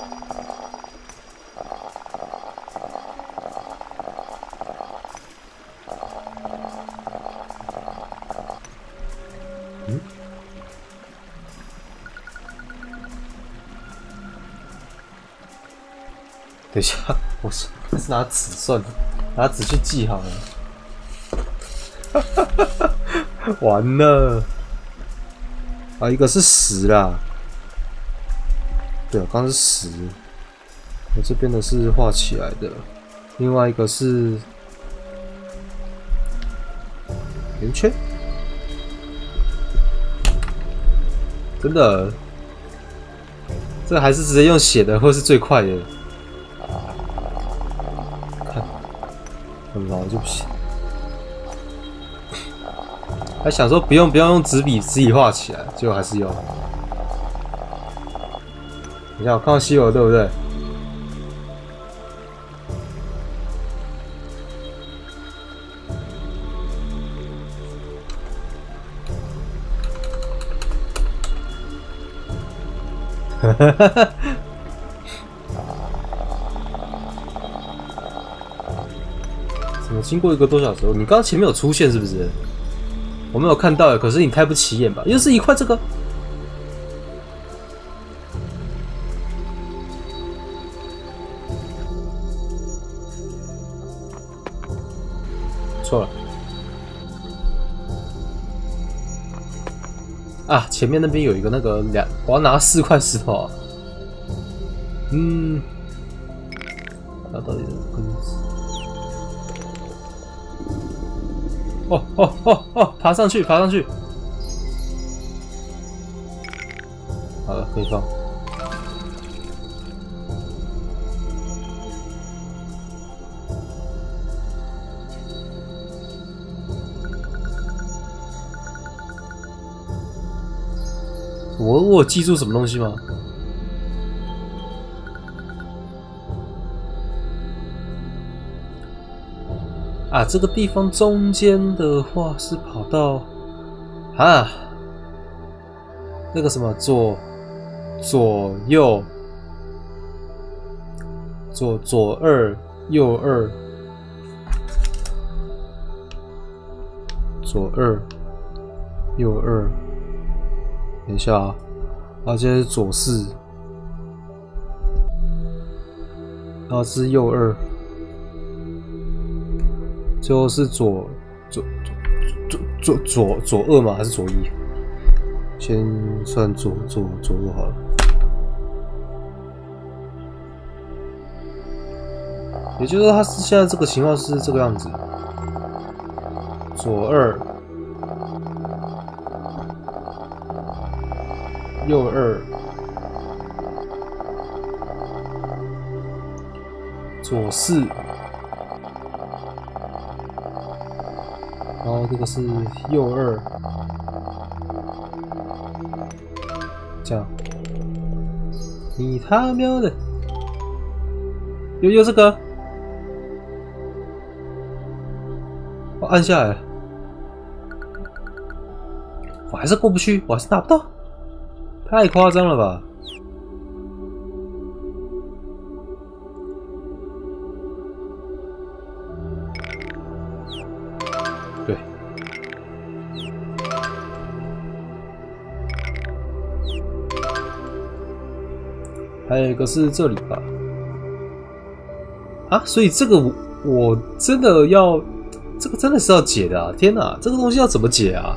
嗯？等一下，我是还是拿纸算了，拿纸去记好了。完了，啊，一个是十啦。 对，刚刚是十，我这边的是画起来的，另外一个是圆圈，真的，这还是直接用写的会是最快的。看，很老就不行。还想说不用不用用纸笔自己画起来，结果还是用。你看我看到西游对不对？哈哈哈哈！怎么经过一个多小时？你刚刚前面有出现是不是？我没有看到，可是你太不起眼吧？又是一块这个。错了。啊，前面那边有一个那个两，我要拿四块石头、啊。嗯，那到底是跟？哦哦哦哦，爬上去，爬上去。好了，可以放。我我有记住什么东西吗？啊，这个地方中间的话是跑到啊，那个什么左左右左左二右二左二右二。等一下啊，啊，现在是左四，然后是右二，最后是左左左左左左左二吗？还是左一？先算左左左二好了。也就是说，它是现在这个情况是这个样子，左二。右二，左四，然后这个是右二，这样，你他喵的，又又这个，我按下来了，我还是过不去，我还是拿不到。太夸张了吧！对，还有一个是这里吧？啊，所以这个我, 我真的要，这个真的是要解的啊！天哪，这个东西要怎么解啊？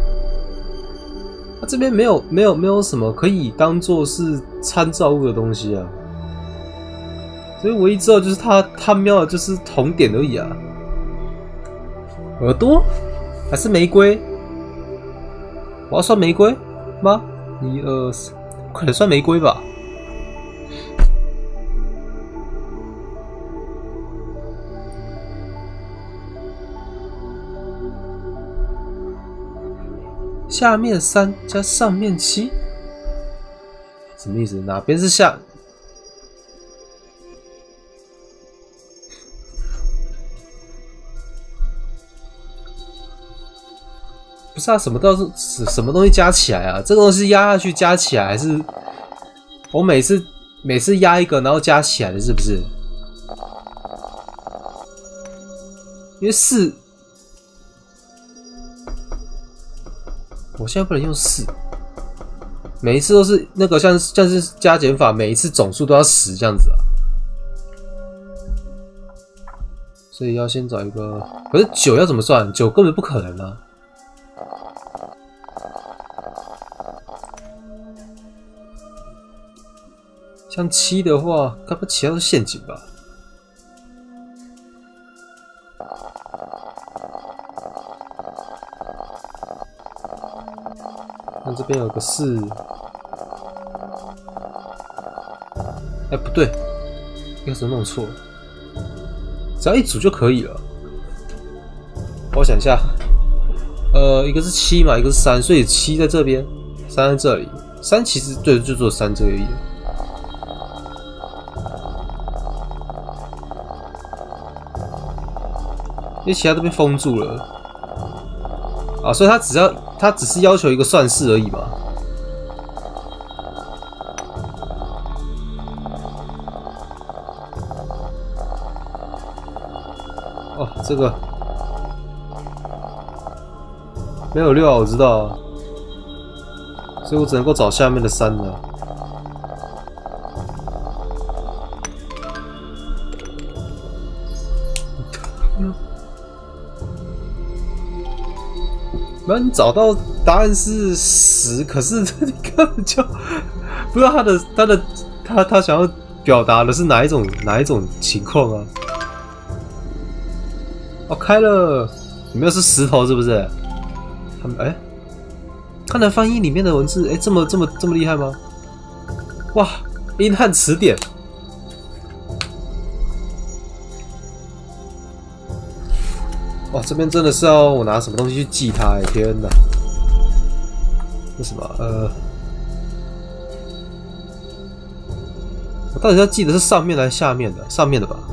它这边没有没有没有什么可以当做是参照物的东西啊，所以唯一知道就是它它瞄的就是红点而已啊。耳朵还是玫瑰？我要算玫瑰吗？一二三，快点算玫瑰吧。下面三加上面七，什么意思？哪边是下？不是啊，什么都是什么东西加起来啊？这个东西压下去加起来，还是我每次每次压一个，然后加起来的，是不是？因为四。我现在不能用四，每一次都是那个像像是加减法，每一次总数都要十这样子啊。所以要先找一个，可是九要怎么算？九根本不可能啊。 像七的话，该不会其他都是陷阱吧？那这边有个四，哎，不对，应该是弄错了，只要一组就可以了。我想一下，呃，一个是七嘛，一个是三，所以七在这边，三在这里，三其实对，就做三这个而已。因为其他都被封住了啊，所以他只要他只是要求一个算式而已嘛。哦，这个没有六啊，我知道啊，所以我只能够找下面的三了。那你找到答案是十，可是你根本就不知道他的他的他他想要表达的是哪一种哪一种情况啊？哦，开了，里面是石头是不是？他们哎，看来翻译里面的文字哎，这么这么这么厉害吗？哇，英汉词典。哇，这边真的是要我拿什么东西去记它？哎，天哪！为什么？呃，我到底要记得是上面还是下面的？上面的吧。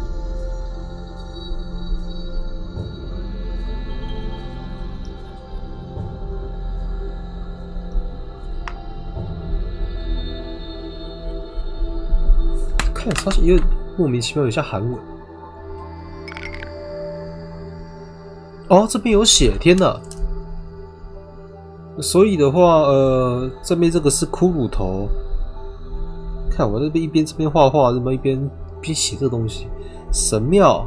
看超级，因为莫名其妙有像韩文。哦，这边有写，天哪！所以的话，呃，这边这个是骷髅头。看我这边一边这边画画，这么一边一边写这个东西。神庙。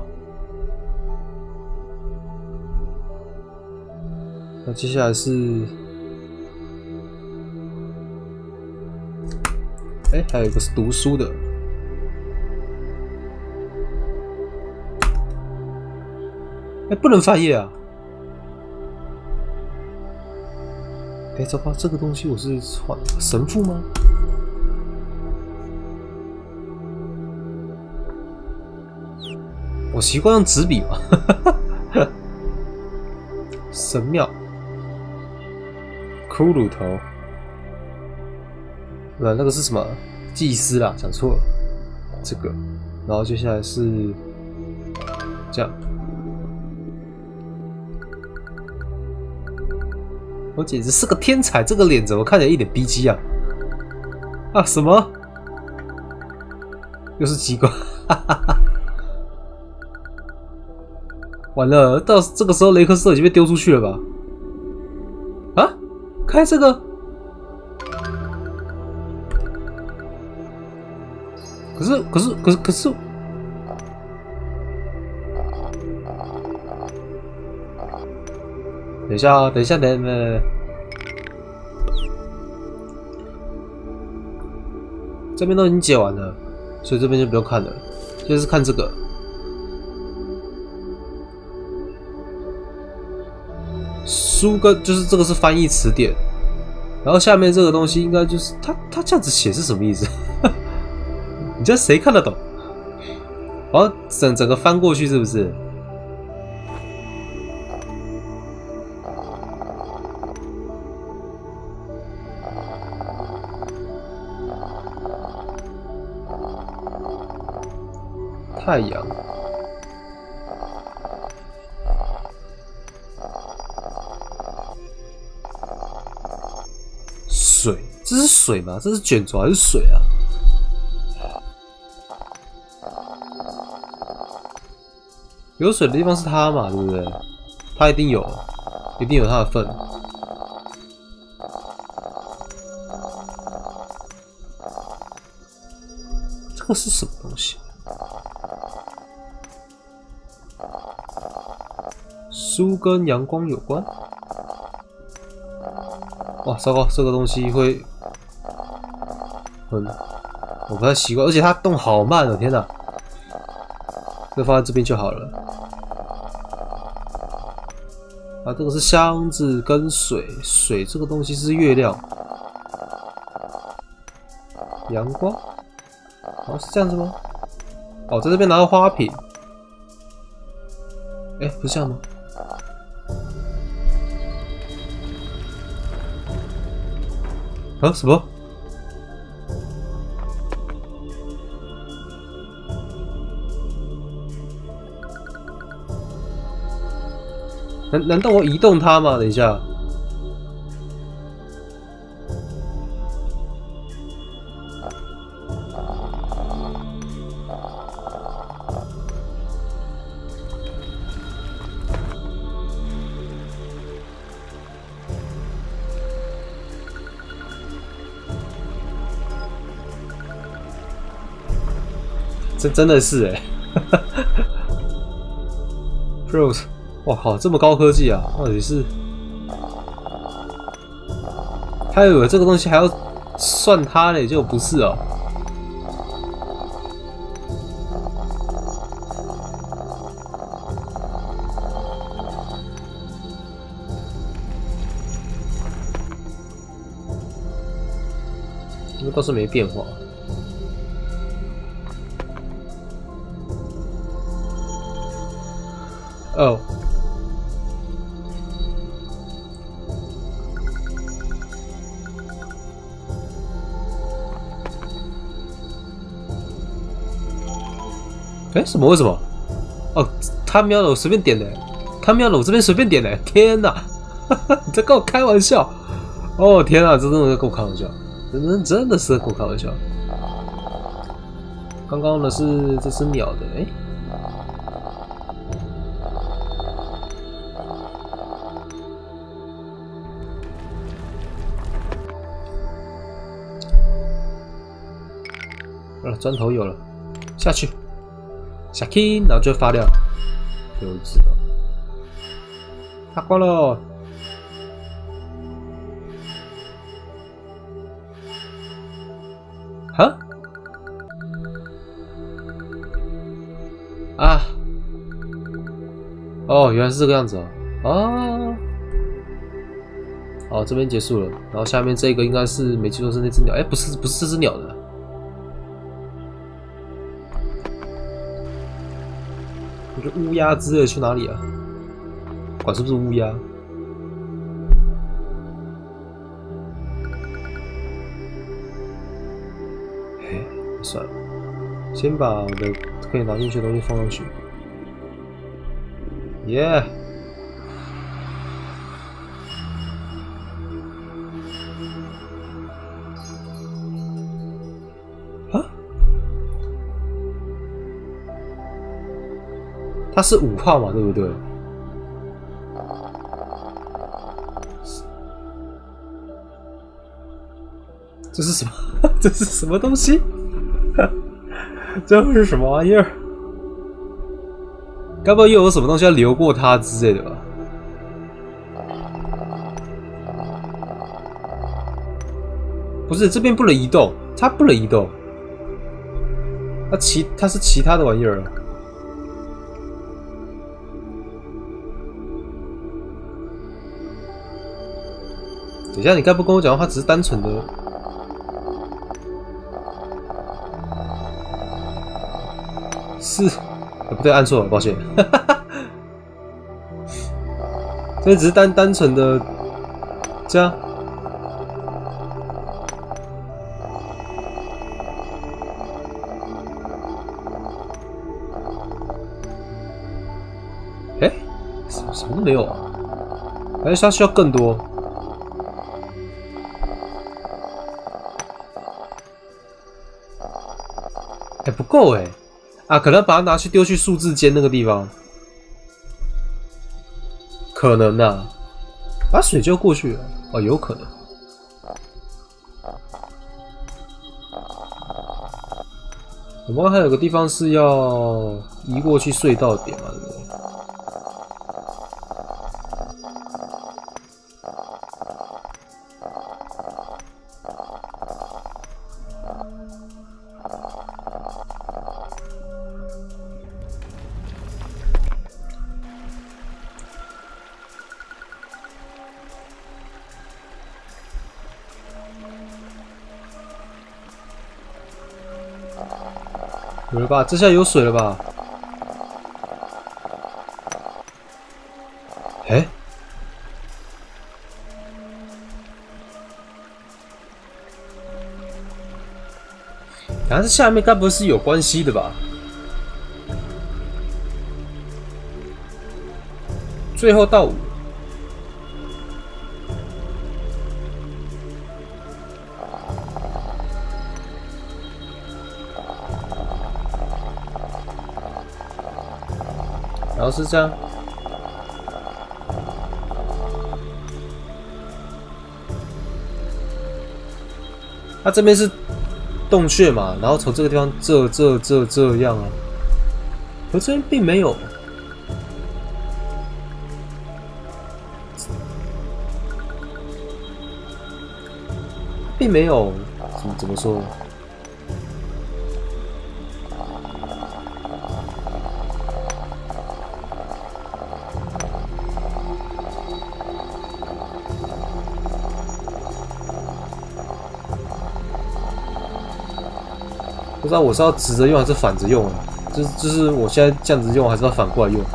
那接下来是，哎、欸，还有一个是读书的。哎、欸，不能翻页啊！哎、欸，糟糕，这个东西我是换神父吗？我习惯用纸笔嘛。神庙，骷髅头，那那个是什么？祭司啦，讲错了。这个，然后接下来是这样。我简直是个天才，这个脸怎么看起来一脸逼机啊？啊，什么？又是机关，完了，到这个时候雷克斯特已经被丢出去了吧？啊，开这个？可是，可是，可是，可是。等一下啊，等一下，等等等，这边都已经解完了，所以这边就不用看了，就是看这个。书跟就是这个是翻译词典，然后下面这个东西应该就是它它这样子写是什么意思？你觉得谁看得懂？然后整整个翻过去是不是？太阳，水，这是水吗？这是卷轴还是水啊？有水的地方是它嘛，对不对？它一定有，一定有它的份。这个是什么东西？书跟阳光有关？哇，糟糕，这个东西会很我不太习惯，而且它动好慢哦！天哪，就放在这边就好了。啊，这个是箱子跟水，水这个东西是月亮、阳光，哦，是这样子吗？哦，在这边拿到花瓶，哎，不是这样吗？啊，什么？难难道我移动它吗？等一下，真真的是哎、欸、，Rose。哇靠，这么高科技啊！到底是？还以为这个东西还要算它嘞，结果不是哦。这个倒是没变化。哦。哎，什么？为什么？哦，他瞄了我随便点的，他瞄了我这边随便点的，天哪！你在跟我开玩笑？哦天哪，这真的在跟我开玩笑，真的真的是在跟我开玩笑。刚刚的是这只鸟的，哎。好了，砖头有了，下去。下去，然后就发亮，就知道发光了。哈？啊！哦，原来是这个样子哦。哦，好，这边结束了。然后下面这个应该是没记错是那只鸟，哎，不是，不是这只鸟的。乌鸦之类去哪里啊？管是不是乌鸦？哎，算了，先把我的可以拿进去的东西放上去。耶、yeah ！啊？它是五号嘛，对不对？这是什么？这是什么东西？这会是什么玩意儿？该不会又有什么东西要流过它之类的吧？不是，这边不能移动，它不能移动。它其它是其他的玩意儿啊。等一下，你该不跟我讲，它只是单纯的？是，呃，不对，按错了，抱歉。这只是单单纯的这样。哎，什什么都没有啊？还是它需要更多？哎，不够哎。啊，可能把它拿去丢去数字间那个地方，可能啊，把水就过去了，哦，有可能。我们还有个地方是要移过去隧道点嘛，对不对？ 有了吧？这下有水了吧？哎、欸，然后这下面该不会是有关系的吧？最后到五。 然后是这样，它这边是洞穴嘛，然后从这个地方这这这这样啊，可这边并没有，并没有，怎么怎么说？ 不知道我是要直着用还是反着用啊？就是就是我现在这样子用，还是要反过来用？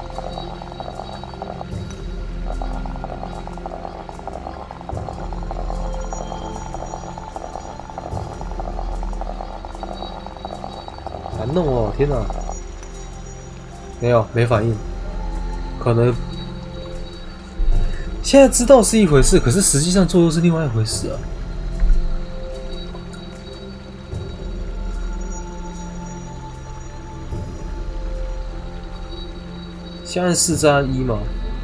难弄哦！天哪，没有没反应，可能现在知道是一回事，可是实际上做又是另外一回事啊。 先按四再按一吗？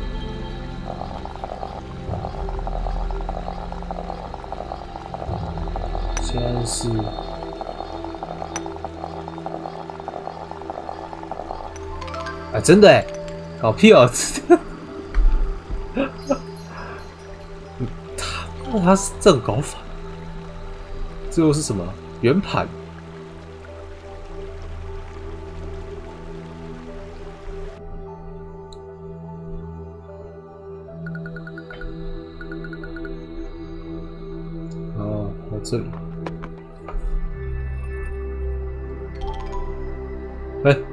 先按四。啊，真的哎，搞屁哦！他他是这种搞法。最后是什么？圆盘。 这里，哎、欸，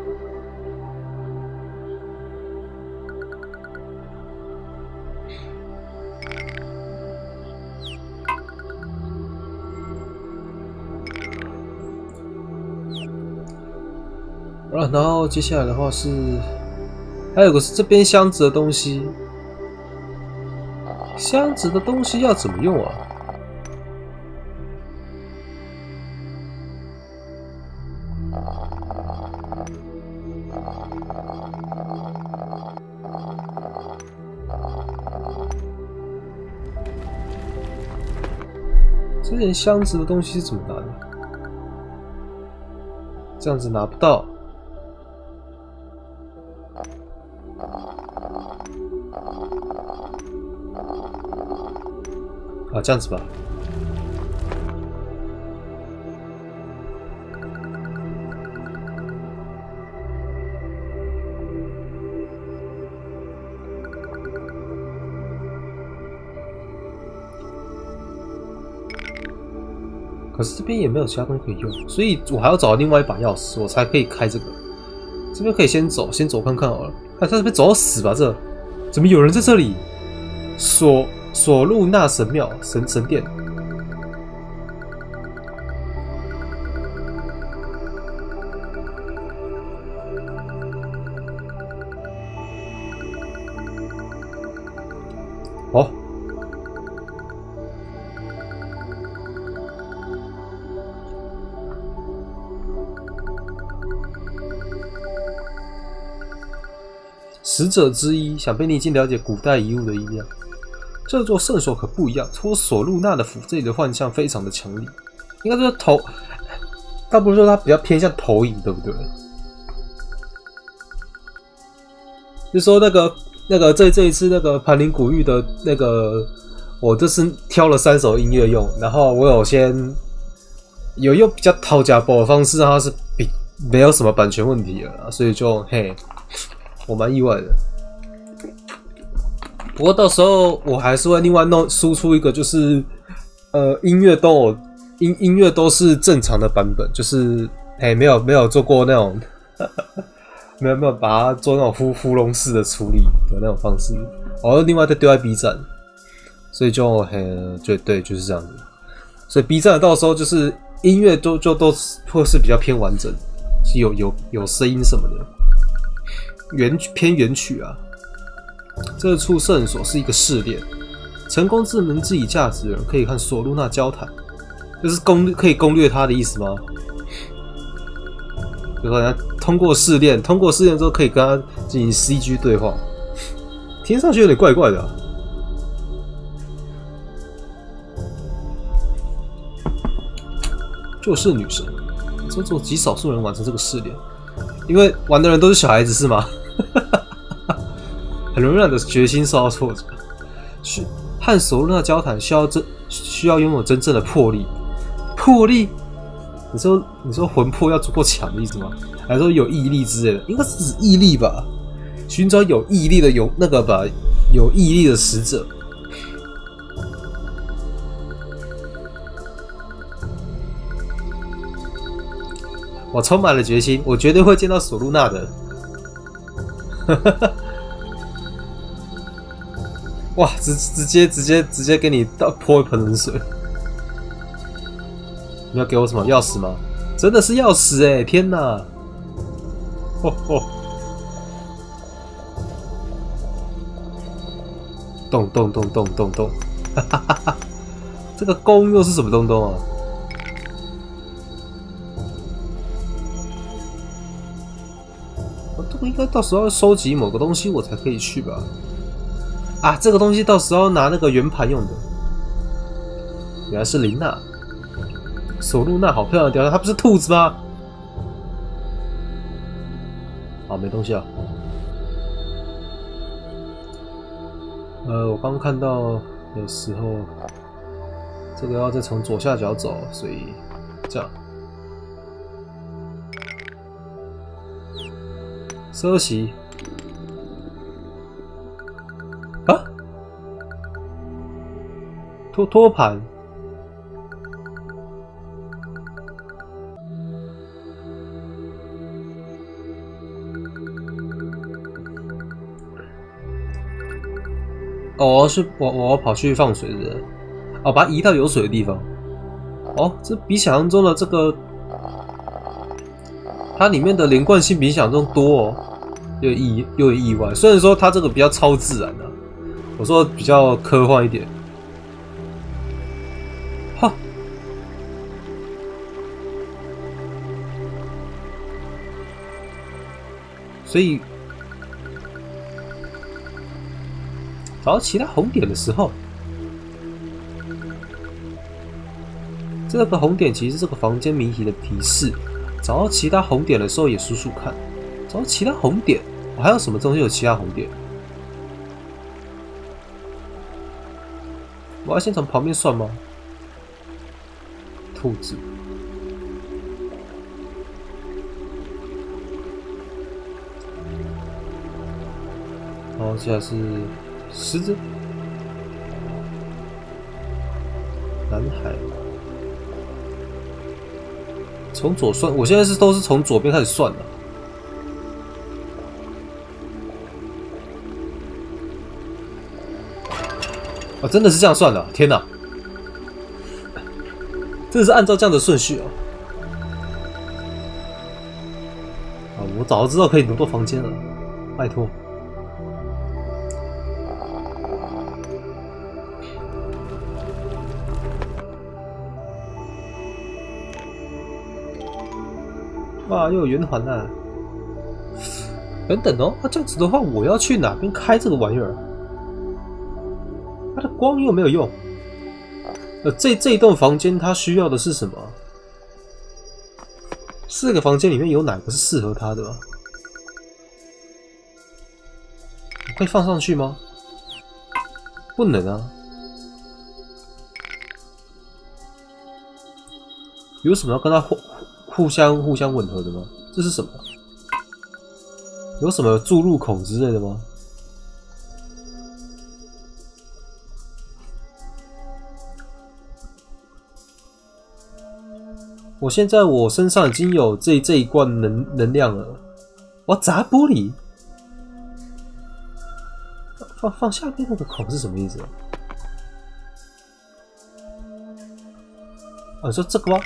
好了，然后接下来的话是，还有个是这边箱子的东西，箱子的东西要怎么用啊？ 之前箱子的东西是怎么拿的？这样子拿不到。啊，这样子吧。可是这边也没有其他东西可以用，所以我还要找另外一把钥匙，我才可以开这个。这边可以先走，先走看看好了。看他这边走到死吧，这怎么有人在这里？索索路纳神庙神神殿。哦。 使者之一，想必你已经了解古代遗物的力量。这座圣所可不一样，托索路纳的符，这里的幻象非常的强烈。应该说投，倒不如说它比较偏向投影，对不对？就说那个那个这这一次那个盘林古玉的那个，我这次挑了三首音乐用，然后我有先有用比较讨价包的方式，让它是比没有什么版权问题了，所以就嘿。 我蛮意外的，不过到时候我还是会另外弄输出一个，就是呃音乐都有音音乐都是正常的版本，就是哎，没有没有做过那种，没有没有把它做那种糊糊弄式的处理的那种方式，哦，另外再丢在 B 站，所以就嘿，就对，就是这样子。所以 B 站到时候就是音乐都就都会是比较偏完整，有有有声音什么的，原偏原曲啊。这处圣所是一个试炼，成功自能自以价值的人可以看索露娜交谈，就是攻可以攻略他的意思吗？就说人家通过试炼，通过试炼之后可以跟他进行 C G 对话，听上去有点怪怪的、啊。就是女神，只有极少数人完成这个试炼，因为玩的人都是小孩子，是吗？很容易让你的决心受到挫折。去和索露娜交谈需要真需要拥有真正的魄力，魄力。你说你说魂魄要足够强的意思吗？还是说有毅力之类的？应该是指毅力吧。寻找有毅力的有那个吧，有毅力的使者。我充满了决心，我绝对会见到索露娜的。哇，直直接直接直接给你倒泼一盆冷水。你要给我什么钥匙吗？真的是钥匙哎、欸！天哪！哦哦，咚咚咚咚咚咚，哈哈哈哈！这个弓又是什么东东啊？我这个应该到时候要收集某个东西，我才可以去吧？啊，这个东西到时候拿那个圆盘用的。原来是琳娜。索露娜好漂亮的雕像，它不是兔子吗？好，没东西啊。呃，我刚看到的时候，这个要再从左下角走，所以这样。休息。啊？托托盘。哦，是我我要跑去放水的，哦，把它移到有水的地方。哦，这比想象中的这个，它里面的连贯性比想象中多哦，又有意又有意外。虽然说它这个比较超自然的、啊，我说比较科幻一点。哈，所以。找到其他红点的时候，这个红点其实是这个房间谜题的提示。找到其他红点的时候也数数看，找到其他红点，还有什么东西有其他红点？我要先从旁边算吗？兔子，然后接下来是。狮子，南海，从左算，我现在是都是从左边开始算的。啊，真的是这样算的、啊！天哪，真的是按照这样的顺序啊！啊，我早就知道可以挪到房间了，拜托。哇，又有圆环了！等等哦，那、啊、这样子的话，我要去哪边开这个玩意儿？它的光又没有用。呃，这这一栋房间它需要的是什么？四个房间里面有哪个是适合它的吗？可以放上去吗？不能啊。有什么要跟它互互相互相吻合的吗？这是什么？有什么注入孔之类的吗？ 我现在我身上已经有这这一罐能能量了，我要砸玻璃。放放下面那个孔是什么意思啊？哦，你说这个吗？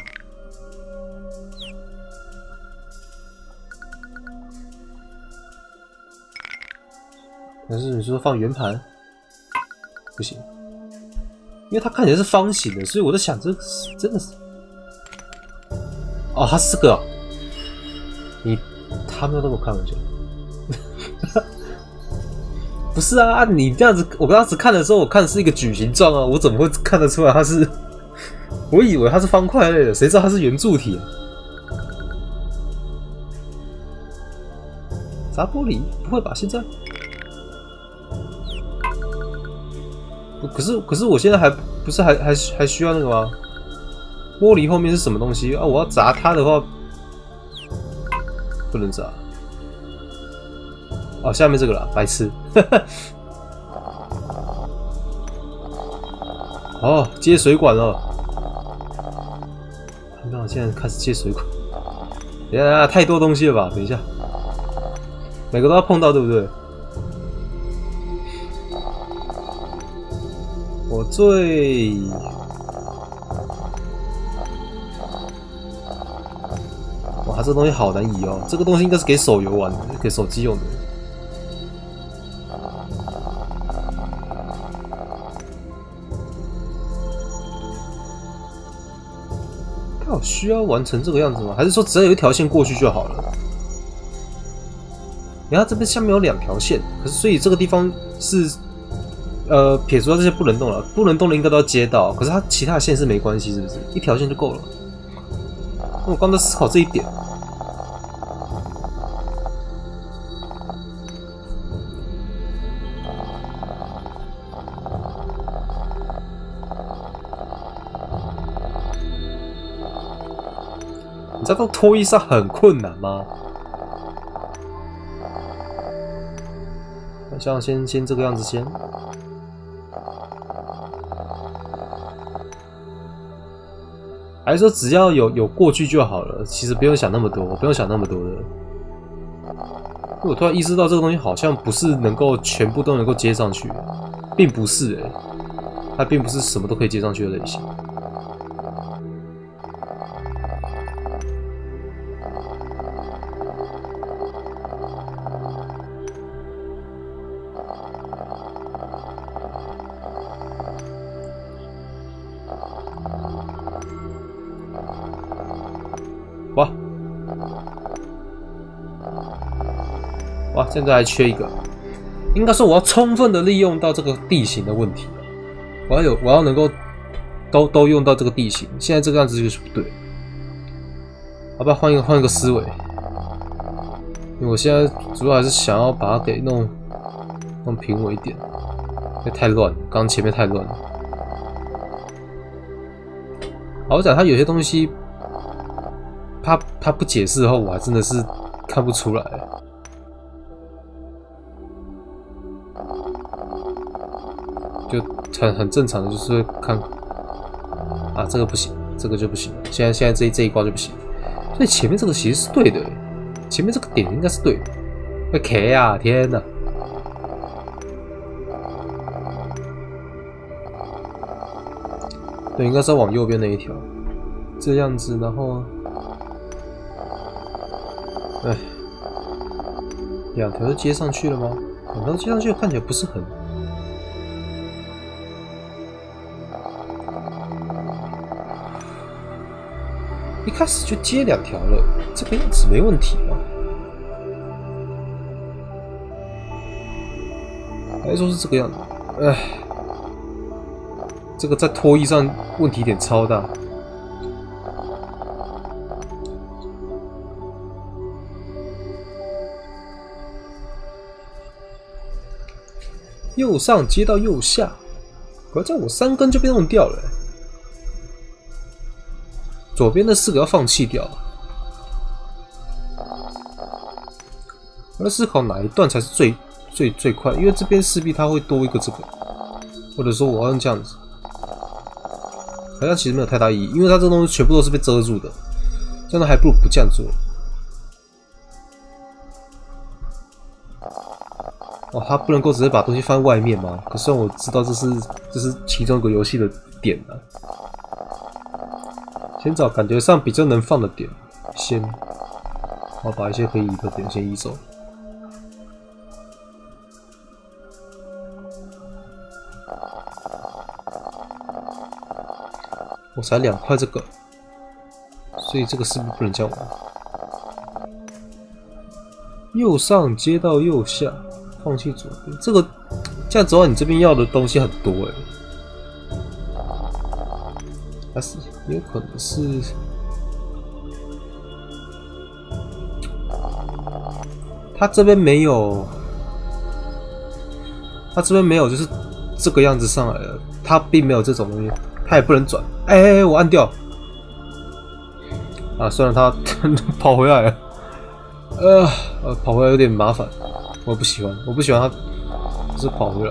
还是你说放圆盘？不行，因为它看起来是方形的，所以我在想，这个真的是……哦，它是这个、哦。你他没有那么开玩笑。不是啊，你这样子，我当时看的时候，我看的是一个矩形状啊，我怎么会看得出来它是？我以为它是方块类的，谁知道它是圆柱体、啊？砸玻璃？不会吧？现在？可是可是我现在还不是还还还需要那个吗？玻璃后面是什么东西啊？我要砸它的话，不能砸。哦，下面这个啦，白痴。哦，接水管了。那我现在开始接水管。等一下，太多东西了吧？等一下，每个都要碰到，对不对？我最哇，这东西好难移哦！这个东西应该是给手游玩的，给手机用的。它有需要完成这个样子吗？还是说只要有一条线过去就好了？然后这边下面有两条线，可是所以这个地方是。呃，撇除掉这些不能动了，不能动的应该都要接到，可是它其他的线是没关系，是不是？一条线就够了。我刚才思考这一点。你知道拖衣上很困难吗？好像先先这个样子先。还是说只要有有过去就好了，其实不用想那么多，不用想那么多的。我突然意识到这个东西好像不是能够全部都能够接上去，并不是哎、欸，它并不是什么都可以接上去的类型。哇哇！现在还缺一个，应该说我要充分的利用到这个地形的问题，我要有我要能够都都用到这个地形。现在这个样子就是不对，好吧，换一个换一个思维，因为我现在主要还是想要把它给弄弄平稳一点，因为太乱了，刚刚前面太乱了。好讲，它有些东西。他他不解释后，我还真的是看不出来。就很很正常的，就是会看啊，这个不行，这个就不行了。现在现在这这一关就不行，所以前面这个其实是对的，前面这个点应该是对的。会 K 啊！天哪！对，应该是要往右边那一条，这样子，然后。哎，两条都接上去了吗？两条接上去看起来不是很……一开始就接两条了，这个样子没问题吗？还是说是这个样子？哎，这个在拖衣上问题点超大。右上接到右下，可这样我三根就被弄掉了、欸。左边的四个要放弃掉。我在思考哪一段才是最最最快，因为这边势必它会多一个这个，或者说我要用这样子，好像其实没有太大意义，因为它这东西全部都是被遮住的， 这样还不如不这样做。哦，他不能够只是把东西放在外面吗？可是我知道这是这是其中一个游戏的点啊。先找感觉上比较能放的点，先，我把一些可以移的点先移走。我才两块这个，所以这个是不是不能这样玩？右上接到右下，放弃左边。这个这样子的话，你这边要的东西很多哎、欸，还是也有可能是他这边没有，他这边没有，就是这个样子上来了，他并没有这种东西，他也不能转。哎、欸欸，我按掉啊！虽然他跑回来了。呃呃，跑回来有点麻烦，我不喜欢，我不喜欢他，就是跑回来。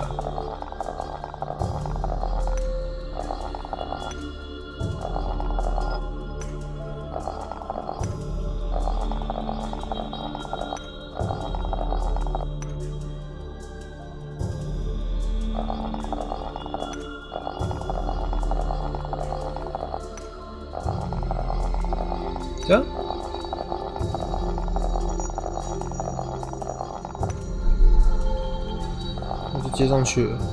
这样。接上去了，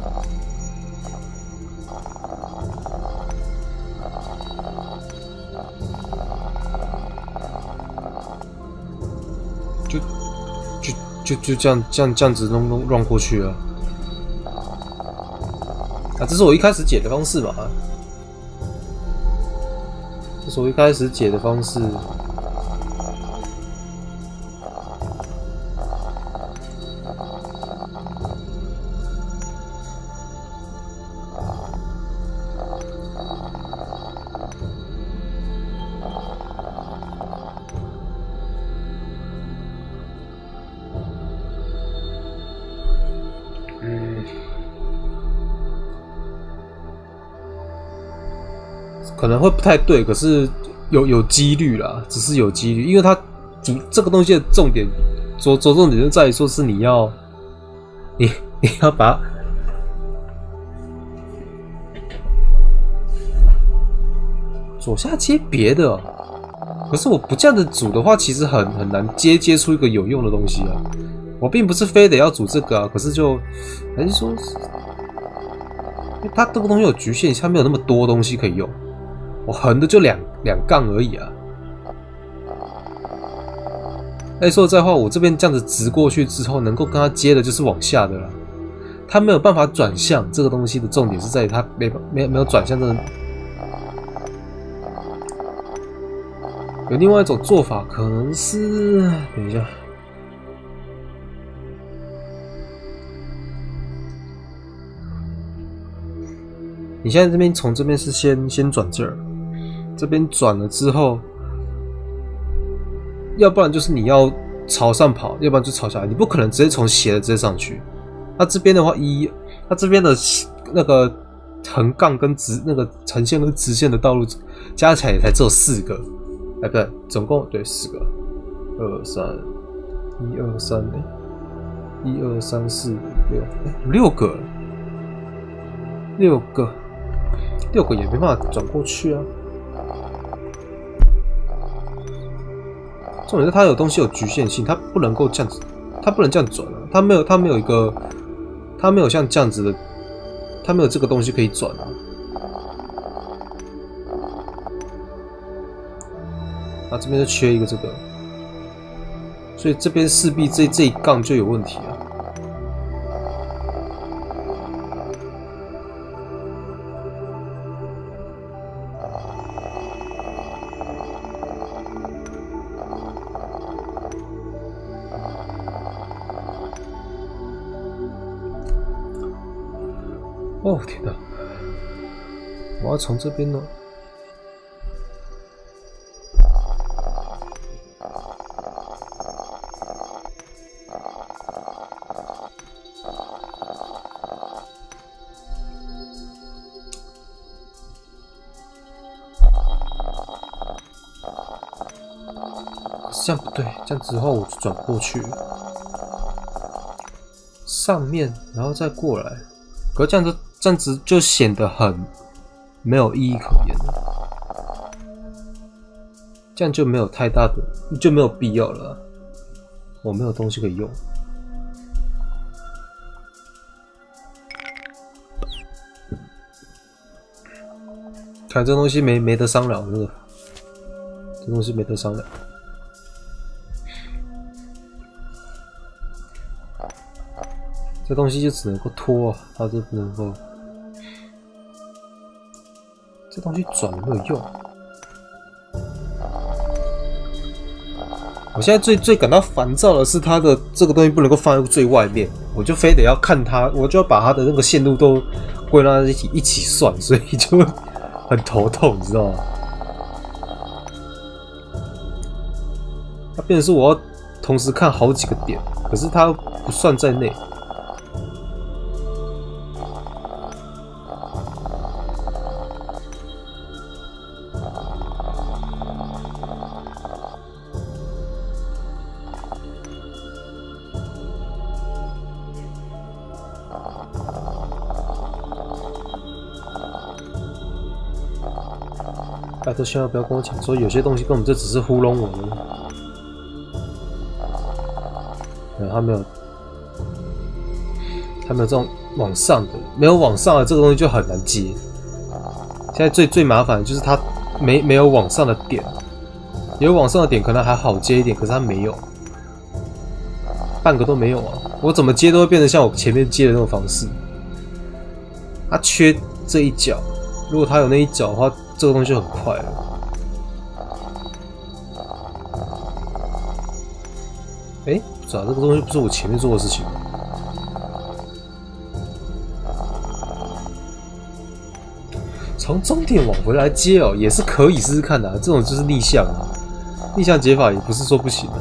就就就就这样这样这样子弄弄让过去了。啊，这是我一开始解的方式嘛？这是我一开始解的方式。嗯，可能会不太对，可是有有几率啦，只是有几率，因为它主这个东西的重点着着重点就在于说是你要你你要把它左下接别的、喔，可是我不这样子组的话，其实很很难接接出一个有用的东西啊。我并不是非得要组这个啊，可是就还是说，因为它这个东西有局限，它没有那么多东西可以用。我横的就两两杠而已啊。哎，说实在话，我这边这样子直过去之后，能够跟它接的就是往下的啦。它没有办法转向，这个东西的重点是在于它没没没有转向这个。有另外一种做法，可能是等一下。你现在这边从这边是先先转这儿，这边转了之后，要不然就是你要朝上跑，要不然就朝下来，你不可能直接从斜的直接上去。它这边的话，一它这边的那个横杠跟直那个横线跟直线的道路加起来也才只有四个，哎，不对，总共对四个，二三一二三一二三四五六，六个，六个。六个也没办法转过去啊！重点是它有东西有局限性，它不能够这样子，它不能这样转啊！它没有，它没有一个，它没有像这样子的，它没有这个东西可以转啊！啊，这边就缺一个这个，所以这边势必这这一杠就有问题啊！哦天哪！我要从这边呢。 这样不对，这样子的话我就转不过去，上面然后再过来，可是这样子这样子就显得很没有意义可言了，这样就没有太大的就没有必要了，我没有东西可以用。看这东西没没得商量，这个这东西没得商量。这东西就只能够拖啊，它就不能够。这东西转了没有用。我现在最最感到烦躁的是它的这个东西不能够放在最外面，我就非得要看它，我就要把它的那个线路都归纳在一起一起算，所以就很头痛，你知道吗？它变成是我要同时看好几个点，可是它不算在内。拜托，千万不要跟我讲说有些东西根本就只是糊弄我的。嗯，他没有，他没有这种往上的，没有往上的这个东西就很难接。现在最最麻烦的就是他没没有往上的点，有往上的点可能还好接一点，可是他没有，半个都没有啊！我怎么接都会变成像我前面接的那种方式。他缺这一角，如果他有那一角的话，这个东西就很快了。哎、欸，不知道这个东西不是我前面做的事情。从终点往回来接哦，也是可以试试看的、啊。这种就是逆向啊，逆向解法也不是说不行的。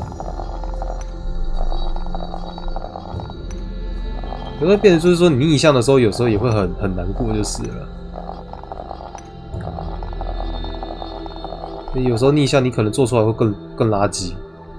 有的变成就是说你逆向的时候，有时候也会很很难过，就是了。有时候逆向你可能做出来会更更垃圾。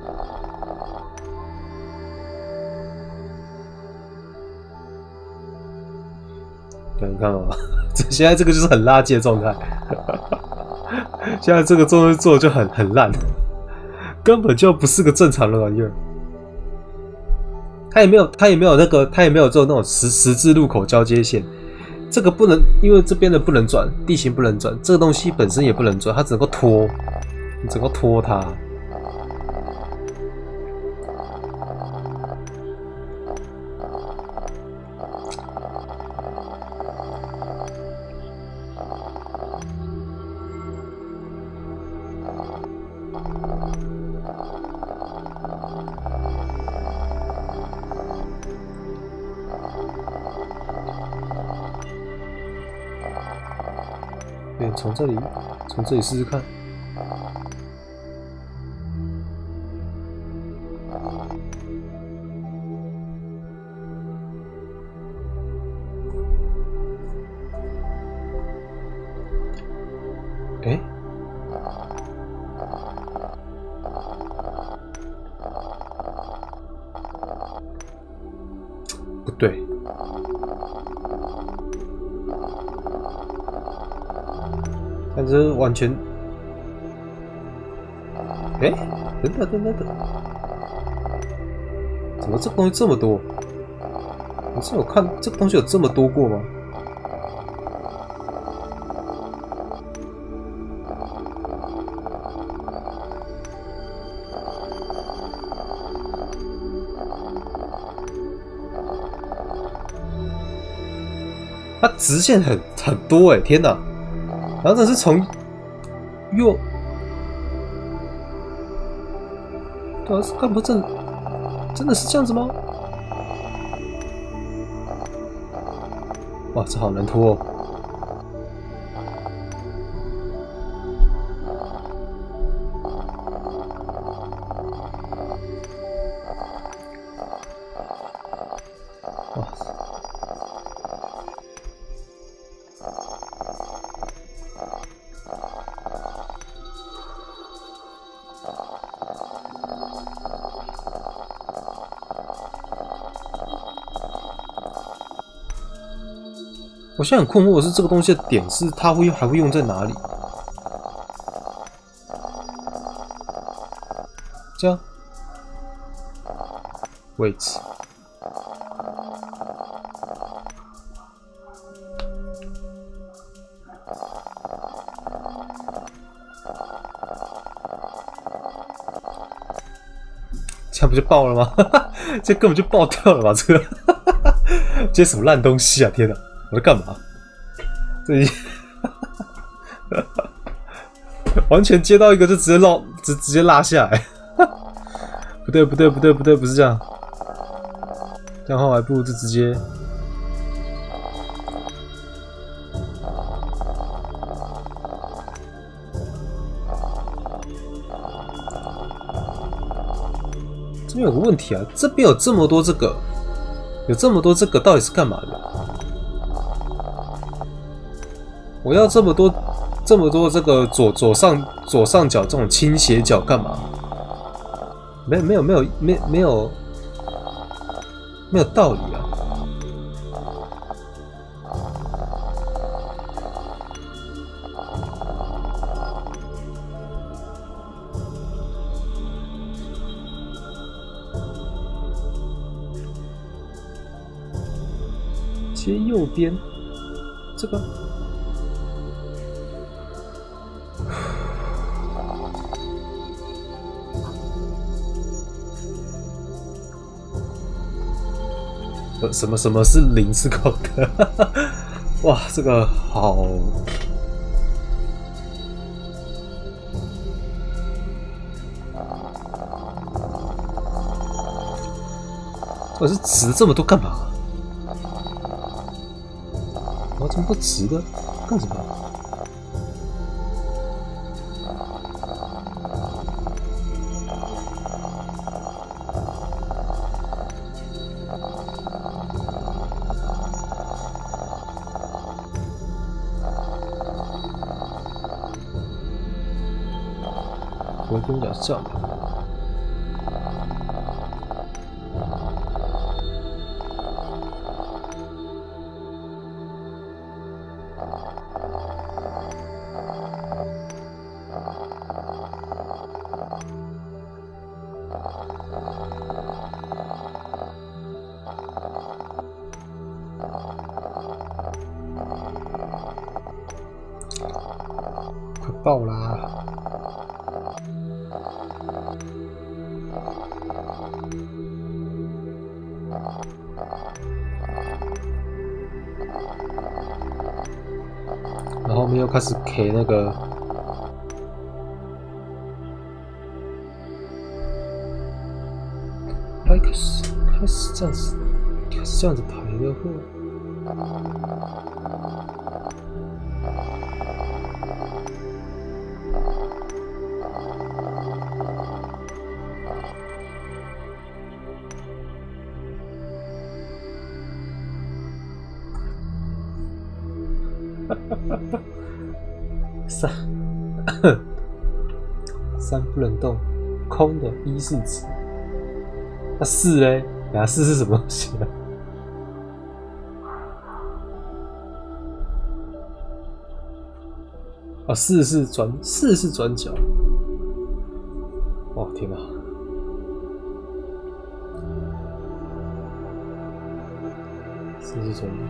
对，你看嘛，现在这个就是很垃圾的状态。现在这个东西做的就很很烂，根本就不是个正常的玩意儿。它也没有，它也没有那个，它也没有做那种十十字路口交接线。这个不能，因为这边的不能转，地形不能转，这个东西本身也不能转，它只能够拖，你只能够拖它。对，从这里，从这里试试看。哎，不对。但是完全，哎、欸，等等等等等，怎么这个东西这么多？我是有看这个东西有这么多过吗？它直线很很多哎、欸，天哪！然后这是从右，对啊，是干不正，真的是这样子吗？哇，这好难拖哦！哇！ 我现在很困惑的是，这个东西的点是它会还会用在哪里？这样，位置。这样不就爆了吗？这根本就爆掉了吧？这个，这什么烂东西啊！天哪，我在干嘛？这完全接到一个就直接落，直直接拉下来。不对，不对，不对，不对，不是这样。这样的话，还不如就直接。这边有个问题啊，这边有这么多这个，有这么多这个，到底是干嘛的？我要这么多、这么多这个左左上左上角这种倾斜角干嘛？没没有没有没没有没有道理啊！切右边，这个。呃，什么什么是零是口的？哇，这个好。我是指这么多干嘛？我怎么不直的？干什么？我跟你讲是这样的。快爆啦！然后我们又开始 K 那个，开始开始这样子，开始这样子排的货。三三不能动，空的一是指，那四嘞？等下四是什么东西啊？啊，四是转四是转角。哦天哪！四是转角。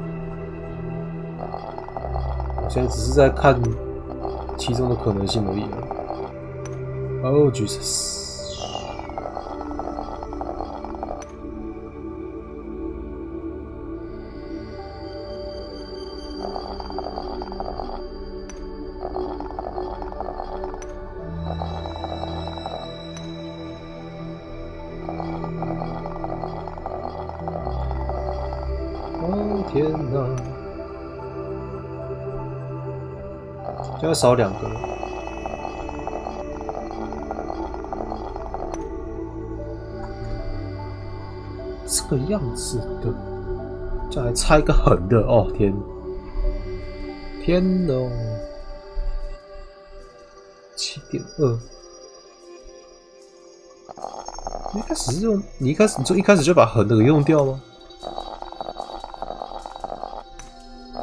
我现在只是在看其中的可能性而已了。Oh Jesus！ 哦天哪！就要少两个了。这个样子的，这样还插一个横的哦！天，天哦，七点二。你一开始是用，你一开始你就一开始就把横的给用掉吗？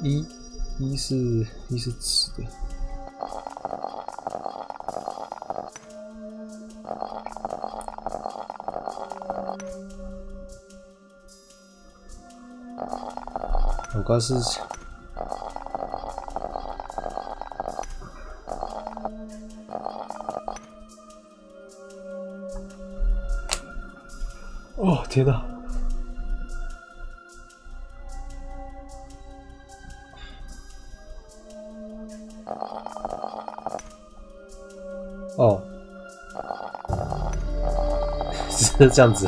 一，一是一是直的。我刚是。哦天哪！哦，是这样子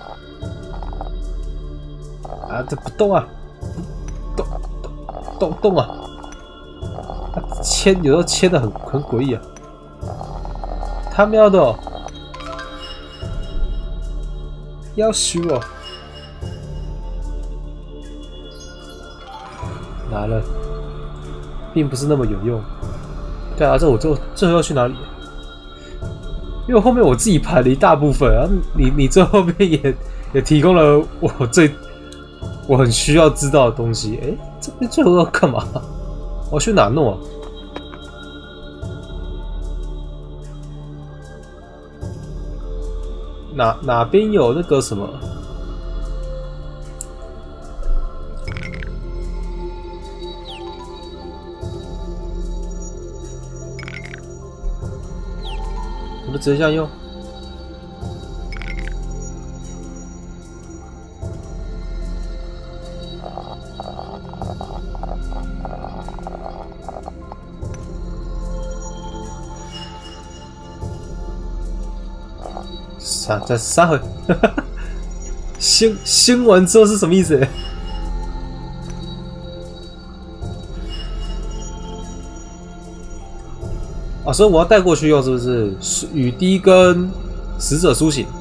啊！这不动啊，动动动动啊！啊牵有时候牵的很很诡异啊！他喵的、哦！要修哦！来了，并不是那么有用。对啊，这我最后最后要去哪里？因为后面我自己排了一大部分啊，你你最后面也也提供了我最我很需要知道的东西。哎，这边最后要干嘛？我去哪弄啊？哪哪边有那个什么？我们直接这样用。杀再杀回，先先完之后是什么意思？啊，所以我要带过去用，是不是？雨滴跟死者苏醒。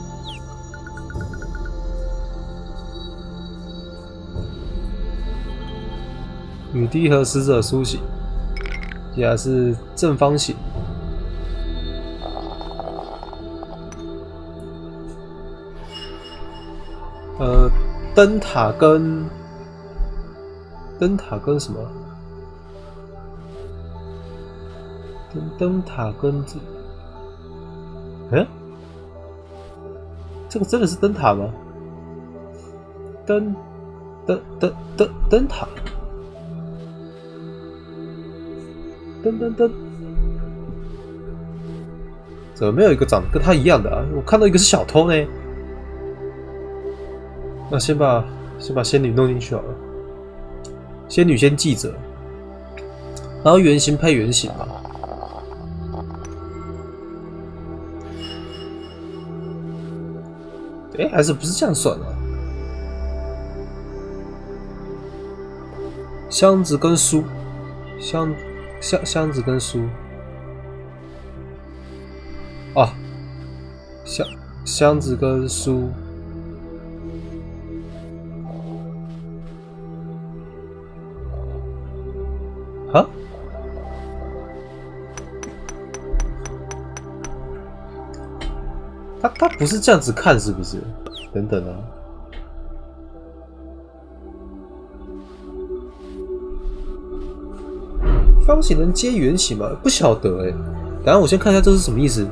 雨滴和死者苏醒，接下来是正方形。呃，灯塔跟灯塔跟什么？灯灯塔跟这，嗯，这个真的是灯塔吗？灯灯灯灯灯塔，灯灯灯，怎么没有一个长得跟他一样的啊？我看到一个是小偷呢。那先把先把仙女弄进去好了，仙女先记着，然后原型配原型嘛。哎、欸，还是不是这样算啊？箱子跟书，箱箱箱子跟书，啊，箱箱子跟书。啊？他他不是这样子看是不是？等等啊，方形能接圆形吗？不晓得哎、欸。等下我先看一下这是什么意思。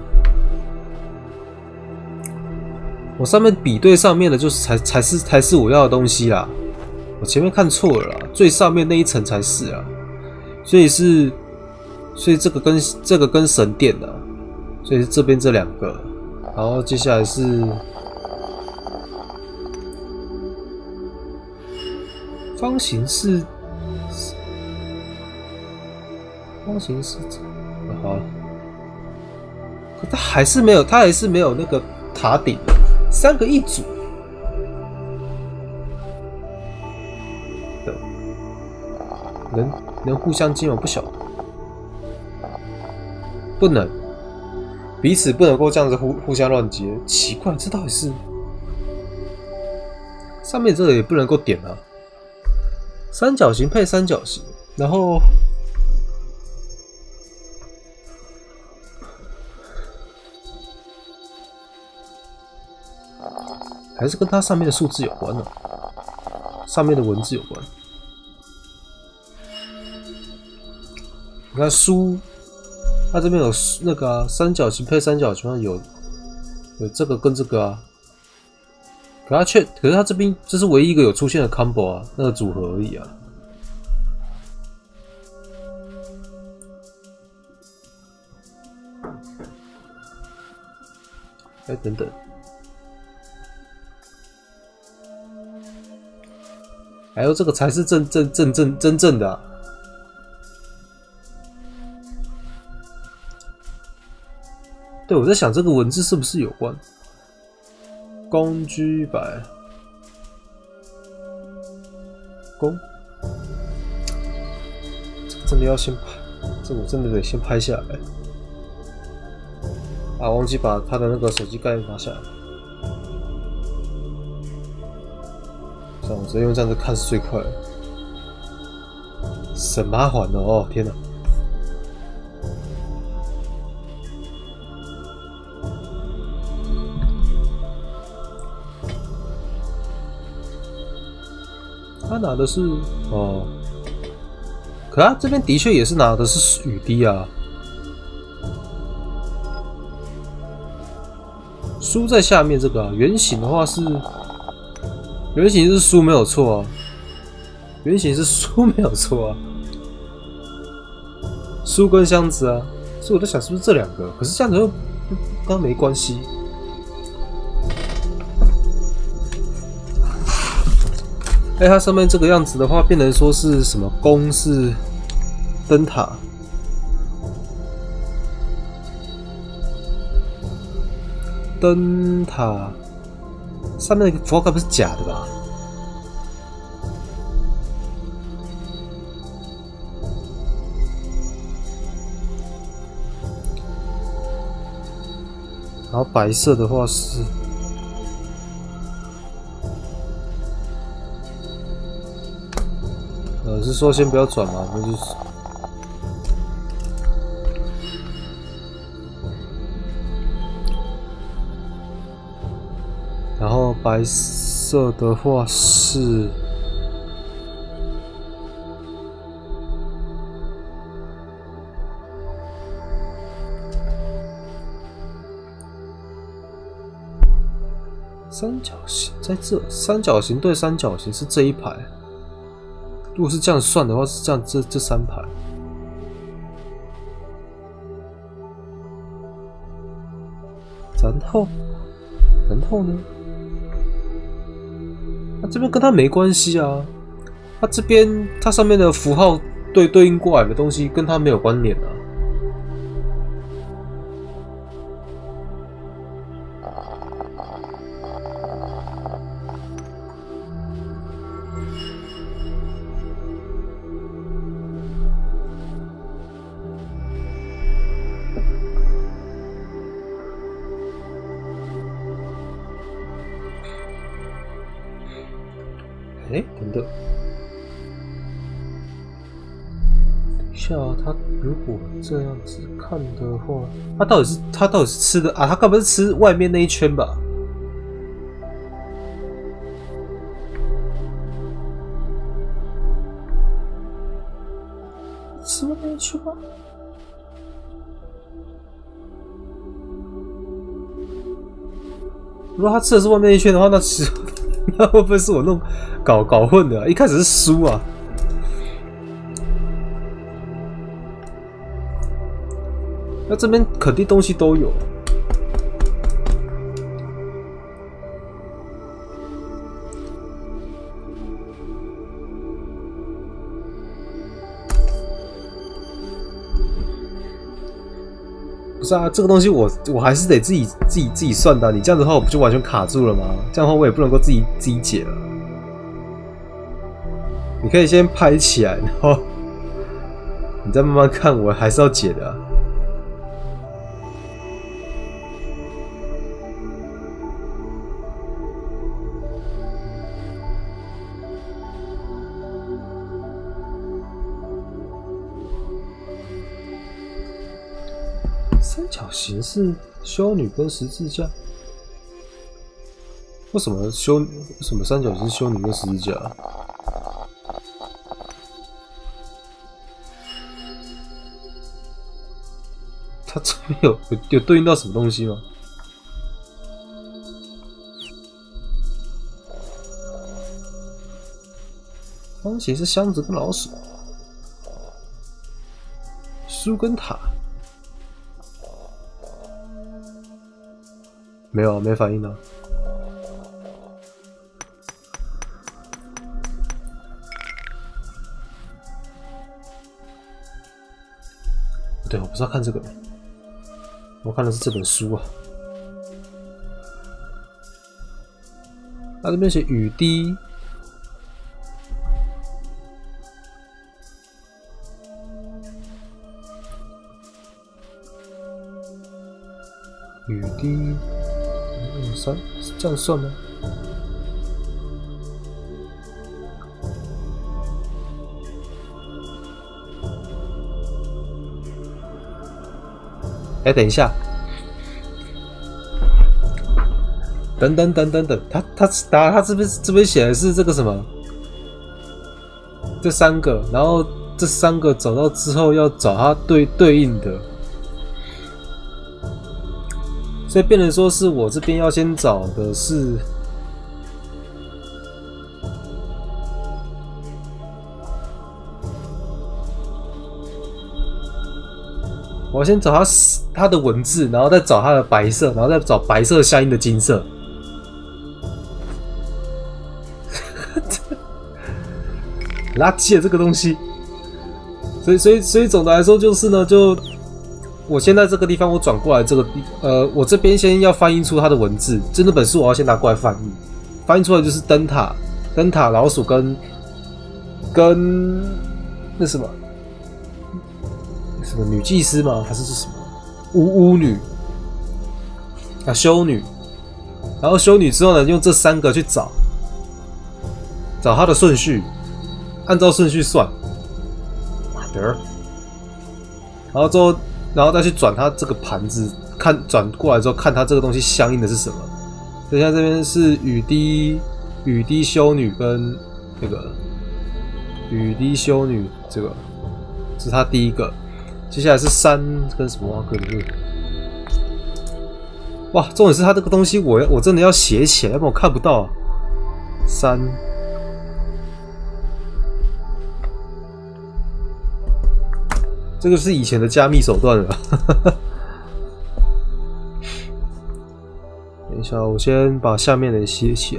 我上面比对上面的就是才才是才是我要的东西啦。我前面看错了啦，最上面那一层才是啊。所以是，所以这个跟这个跟神殿的、啊，所以是这边这两个，然后接下来是方形是方形是好，可它还是没有，它还是没有那个塔顶的，三个一组的，能能互相接吗？不晓得，不能，彼此不能够这样子互互相乱接，奇怪，这到底是上面这个也不能够点啊。三角形配三角形，然后还是跟它上面的数字有关呢、啊，上面的文字有关。 你看书，它这边有那个啊，三角形配三角形，有有这个跟这个啊。可它却，可是它这边这是唯一一个有出现的 combo 啊，那个组合而已啊。哎、欸，等等。还有这个才是真正正正真正的、啊。对，我在想这个文字是不是有关？公居百公，这个真的要先拍，这个我真的得先拍下来。啊，忘记把他的那个手机盖拿下来。这样我直接用这样子看是最快的。省麻烦了哦，天哪！他拿的是哦，可他这边的确也是拿的是雨滴啊。书在下面这个啊，圆形的话是圆形是书没有错啊，圆形是书没有错啊，书跟箱子啊，所以我在想是不是这两个？可是这样子又跟它没关系。哎、欸，它上面这个样子的话，变成说是什么弓是灯塔，灯塔上面的符号该不是假的吧？然后白色的话是。呃，是说先不要转吗？那就是，然后白色的话是，三角形在这，三角形对三角形是这一排。如果是这样算的话，是这样，这这三排。然后，然后呢？那、啊、这边跟它没关系啊。它、啊、这边它上面的符号对对应过来的东西跟它没有关联啊。哎，等等，等一下啊，他如果这样子看的话，他到底是他到底是吃的啊？他该不是吃外面那一圈吧？吃外面那一圈吗？如果他吃的是外面那一圈的话，那其实。那会不会是我弄搞搞混的、啊？一开始是书啊，那这边肯定东西都有。不是啊，这个东西我我还是得自己自己自己算的、啊。你这样子的话，我不就完全卡住了吗？这样的话，我也不能够自己自己解了。你可以先拍起来，然后你再慢慢看，我还是要解的、啊。三角形是修女跟十字架，为什么修为什么三角形是修女跟十字架、啊？ 它这边有有有对应到什么东西吗？方形是箱子跟老鼠，书跟塔，没有没反应啊。不对，我不是要看这个，我看的是这本书啊。它这边写雨滴。雨滴，一二三，是这样算吗？哎，等一下，等等等等等，他他他他这边这边写的是这个什么？这三个，然后这三个找到之后要找它对对应的。所以变成说是我这边要先找的是，我要先找它它的文字，然后再找它的白色，然后再找白色相应的金色。垃圾的这个东西，所以所以所以总的来说就是呢，就。我现在这个地方，我转过来这个地，呃，我这边先要翻译出它的文字。这本书我要先拿过来翻译，翻译出来就是灯塔、灯塔、老鼠跟跟那什么什么女祭司吗？还是是什么巫巫女啊？修女。然后修女之后呢，用这三个去找找它的顺序，按照顺序算。妈的！然后之后。然后再去转它这个盘子，看转过来之后，看它这个东西相应的是什么。所以像这边是雨滴、雨滴修女跟那个雨滴修女，这个是它第一个。接下来是山跟什么啊？可能是哇，重点是它这个东西我，我我真的要写起来，要不然我看不到啊。山。这个是以前的加密手段了。等一下，我先把下面的写起来。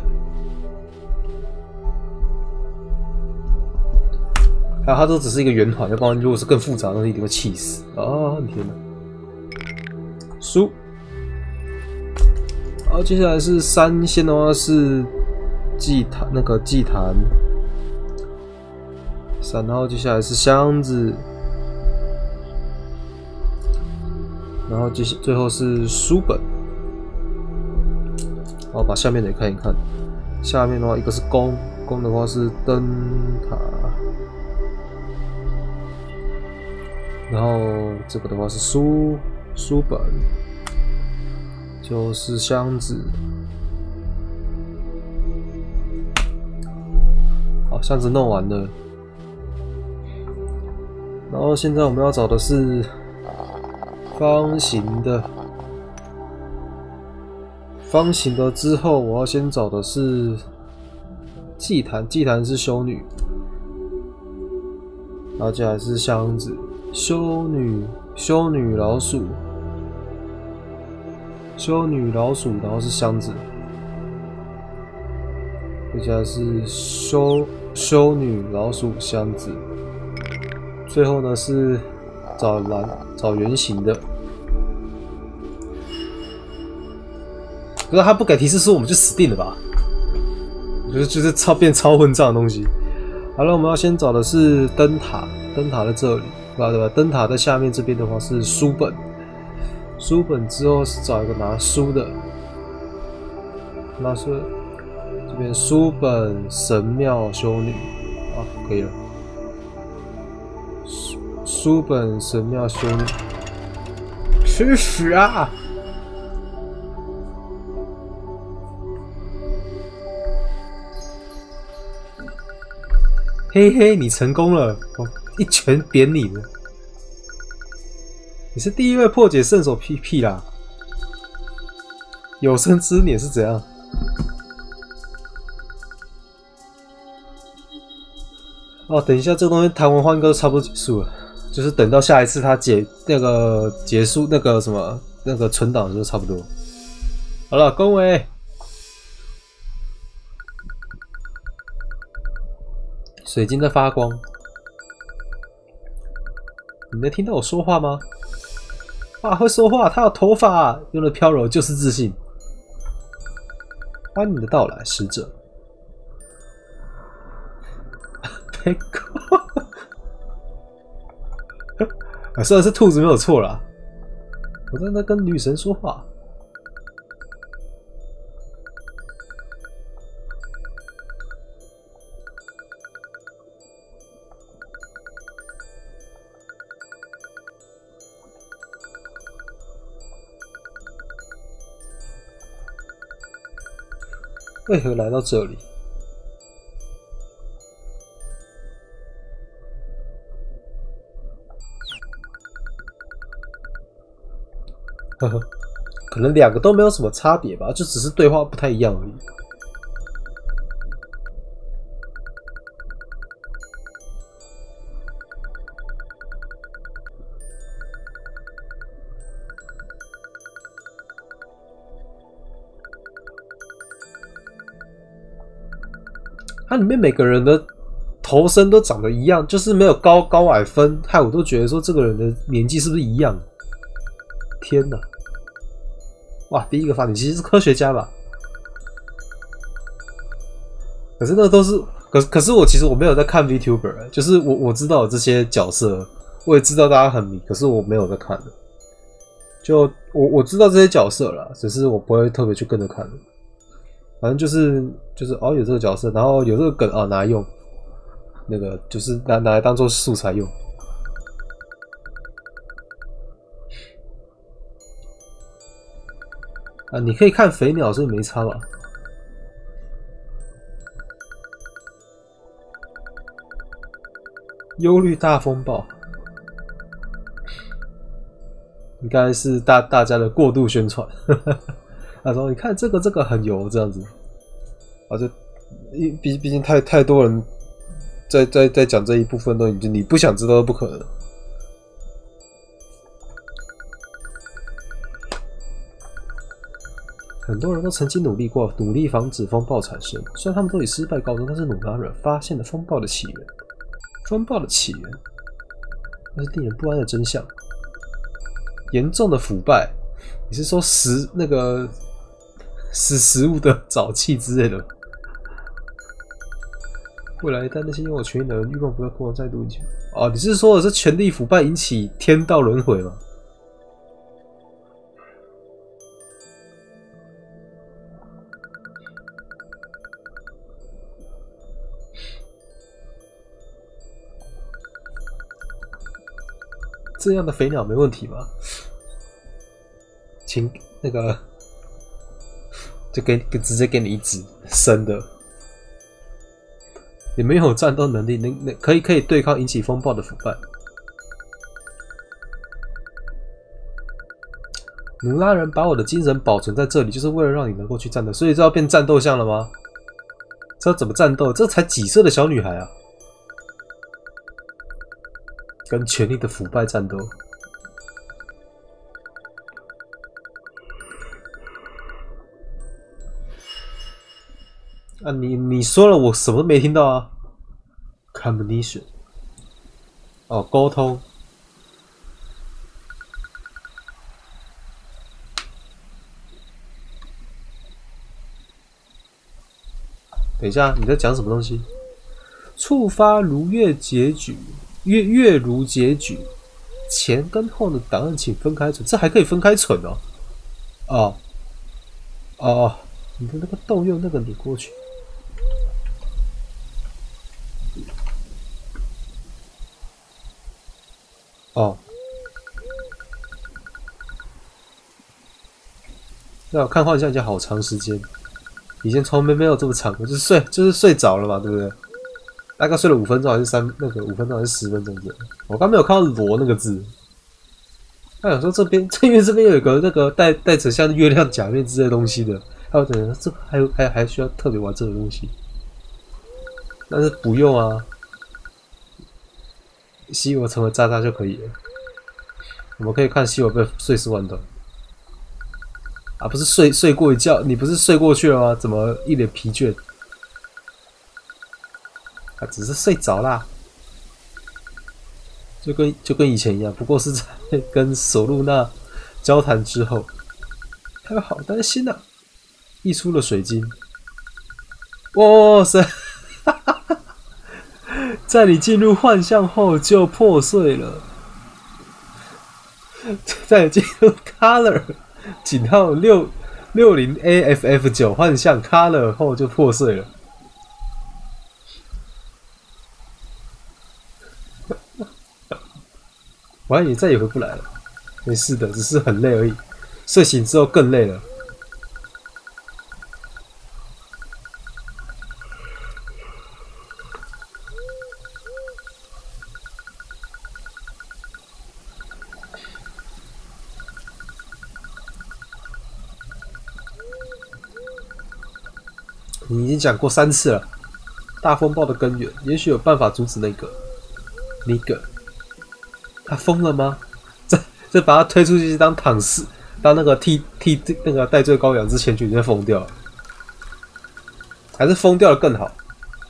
啊，它都只是一个圆环，要不然如果是更复杂的东西，一定会气死啊！天哪！书。好，接下来是三线的话是祭坛，那个祭坛。三，然后接下来是箱子。然后接最后是书本，好，把下面的也看一看。下面的话，一个是弓，弓的话是灯塔，然后这个的话是书书本，就是箱子。好，箱子弄完了，然后现在我们要找的是。方形的，方形的之后，我要先找的是祭坛，祭坛是修女，然后接下来是箱子，修女，修女老鼠，修女老鼠，然后是箱子，接下来是修修女老鼠箱子，最后呢是。找蓝，找圆形的。不是他不给提示书，我们就死定了吧？我觉得就是超变超混账的东西。好了，我们要先找的是灯塔，灯塔在这里，对吧？对吧？灯塔在下面这边的话是书本，书本之后是找一个拿书的，拿书这边书本神庙修女，啊，可以了。书本神庙修女，去死啊！嘿嘿，你成功了，我一拳扁你了。 你是第一位破解圣手屁屁啦！有生之年是怎样？哦，等一下，这个东西弹完话应该差不多结束了，就是等到下一次他结那个结束那个什么那个存档的时候差不多。好了，恭维。水晶在发光，你能听到我说话吗？哇，会说话，他有头发，用的飘柔就是自信。欢迎你的到来，使者。别过，啊，虽然是兔子没有错啦，我在那跟女神说话。为何来到这里？呵呵，可能两个都没有什么差别吧，就只是对话不太一样而已。它里面每个人的头身都长得一样，就是没有高高矮分，害我都觉得说这个人的年纪是不是一样？天哪！哇，第一个发明其实是科学家吧？可是那都是，可可是我其实我没有在看 VTuber， 就是我我知道有这些角色，我也知道大家很迷，可是我没有在看的。就我我知道这些角色啦，只是我不会特别去跟着看的。反正就是就是哦，有这个角色，然后有这个梗啊，拿来用，那个就是拿拿来当做素材用。啊，你可以看肥鸟，所以没差嘛。忧虑大风暴，应该是大大家的过度宣传。他说：“你看这个这个很油，这样子。”啊，这毕毕竟太太多人在在在讲这一部分都已经你不想知道都不可能。很多人都曾经努力过，努力防止风暴产生。虽然他们都以失败告终，但是努拉人发现了风暴的起源。风暴的起源，那是令人不安的真相。严重的腐败，你是说食那个使食物的沼气之类的？未来一旦那些拥有权力的人欲望不要跟我再度一起。哦，你是说的是权力腐败引起天道轮回吗？这样的肥鸟没问题吗？请那个就给直接给你一只生的。你没有战斗能力，能能可以可以对抗引起风暴的腐败。努拉人把我的精神保存在这里，就是为了让你能够去战斗，所以这要变战斗像了吗？这要怎么战斗？这才几岁的小女孩啊！跟权力的腐败战斗。啊，你你说了，我什么都没听到啊 ？Communication， 哦，沟通。等一下，你在讲什么东西？触发如月结局。月月如结局，前跟后的档案请分开存，这还可以分开存哦。哦哦，你的那个动用那个你过去。哦，那我看画像已经好长时间，以前从没没有这么长过，就是睡就是睡着了嘛，对不对？大概睡了五分钟还是三那个五分钟还是十分钟这样？我刚没有看到罗那个字。 他想说这边，这边这边有个那个带带着像月亮假面之类的东西的，还有等人这还有还还需要特别玩这个东西，但是不用啊，稀有成为渣渣就可以了。我们可以看稀有被碎尸万段啊，不是睡睡过一觉，你不是睡过去了吗？怎么一脸疲倦？啊，只是睡着啦。就跟就跟以前一样，不过是在跟索露娜交谈之后，他好担心呐、啊，溢出了水晶。哇塞！在你进入幻象后就破碎了。在你进入 Color 井号六六零 A F F 九幻象 Color 后就破碎了。我还以为再也回不来了，没事的，只是很累而已。睡醒之后更累了。你已经讲过三次了，大风暴的根源，也许有办法阻止那个那个。他疯了吗？这这把他推出去当躺尸，当那个替替那个戴罪羔羊之前就已经疯掉了，还是疯掉了更好？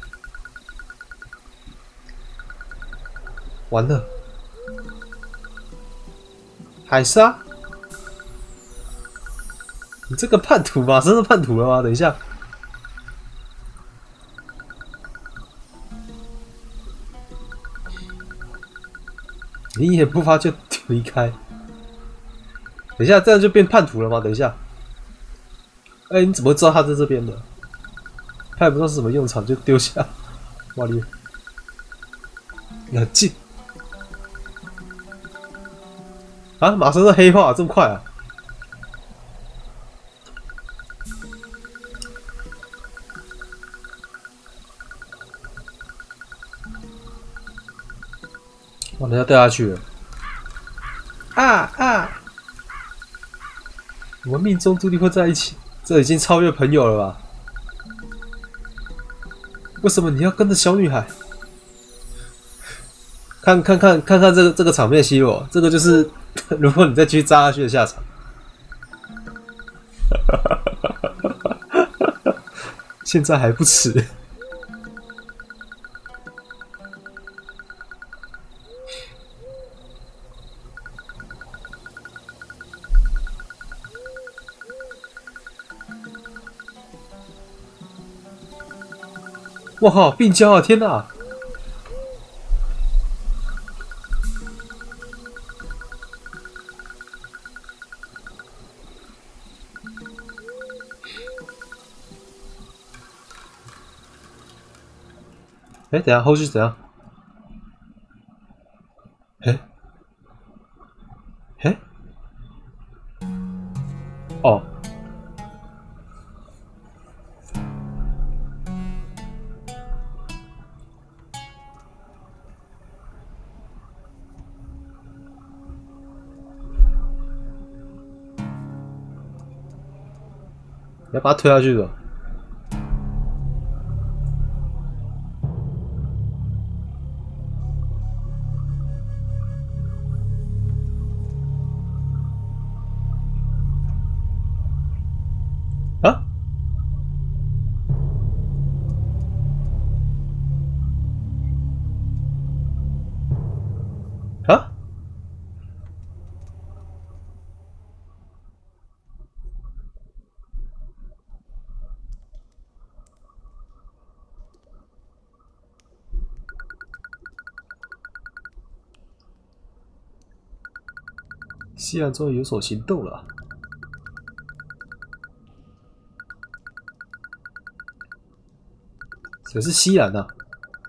完了，海沙，你这个叛徒吗？真是叛徒了吗？等一下。你一言不发就离开，等一下，这样就变叛徒了吗？等一下，哎、欸，你怎么会知道他在这边的？他也不知道是什么用场，就丢下。哇哩，冷静啊！马上是黑化，这么快啊！哇，人家掉下去了！啊啊！我们命中注定会在一起，这已经超越朋友了吧？为什么你要跟着小女孩？看看看看看这个这个场面，希罗，这个就是如果你再继续扎下去的下场。现在还不迟。哇靠，病娇啊！天哪！哎、欸，等一下，后续怎样？哎、欸，哎、欸，哦。你要把他推下去的。啊？啊？西兰终于有所行动了。谁是西兰啊？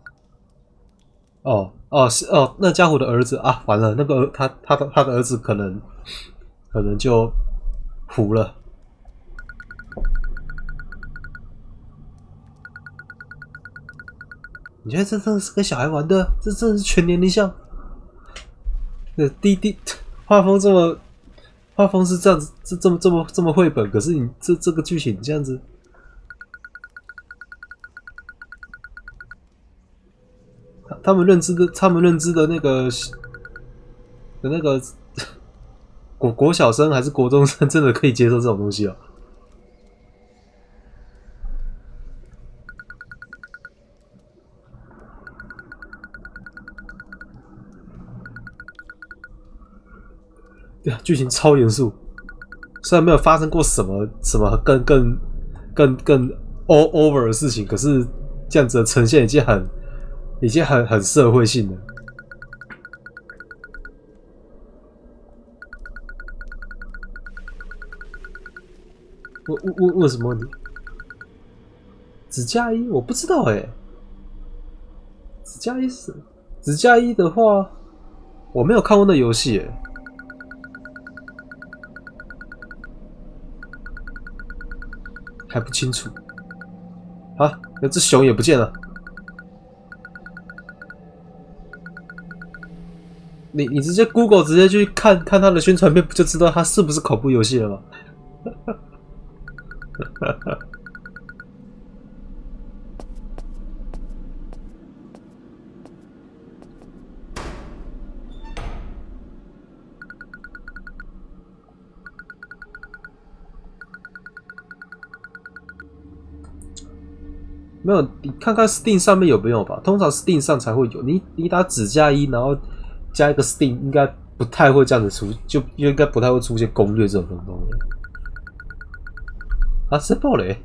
哦哦是哦，那家伙的儿子啊，完了，那个儿他他的他的儿子可能可能就糊了。你觉得这真的是跟小孩玩的？这真的是全年龄向？这第第画风这么，画风是这样子，这这么这么这么绘本，可是你这这个剧情这样子，他他们认知的，他们认知的那个的那个国国小生还是国中生，真的可以接受这种东西哦。对啊，剧情超严肃，虽然没有发生过什么什么更更更更 all over 的事情，可是这样子的呈现已经很已经很很社会性了。问问问问什么问题？子加一我不知道哎、欸，子加一是子加一的话，我没有看过那游戏哎。还不清楚啊！那只熊也不见了。你你直接 Google 直接去看看它的宣传片，不就知道它是不是恐怖游戏了吗？没有，你看看 Steam 上面有没有吧？通常 Steam 上才会有。你你打子加一，然后加一个 Steam， 应该不太会这样子出，就应该不太会出现攻略这种东东的。啊，是爆雷！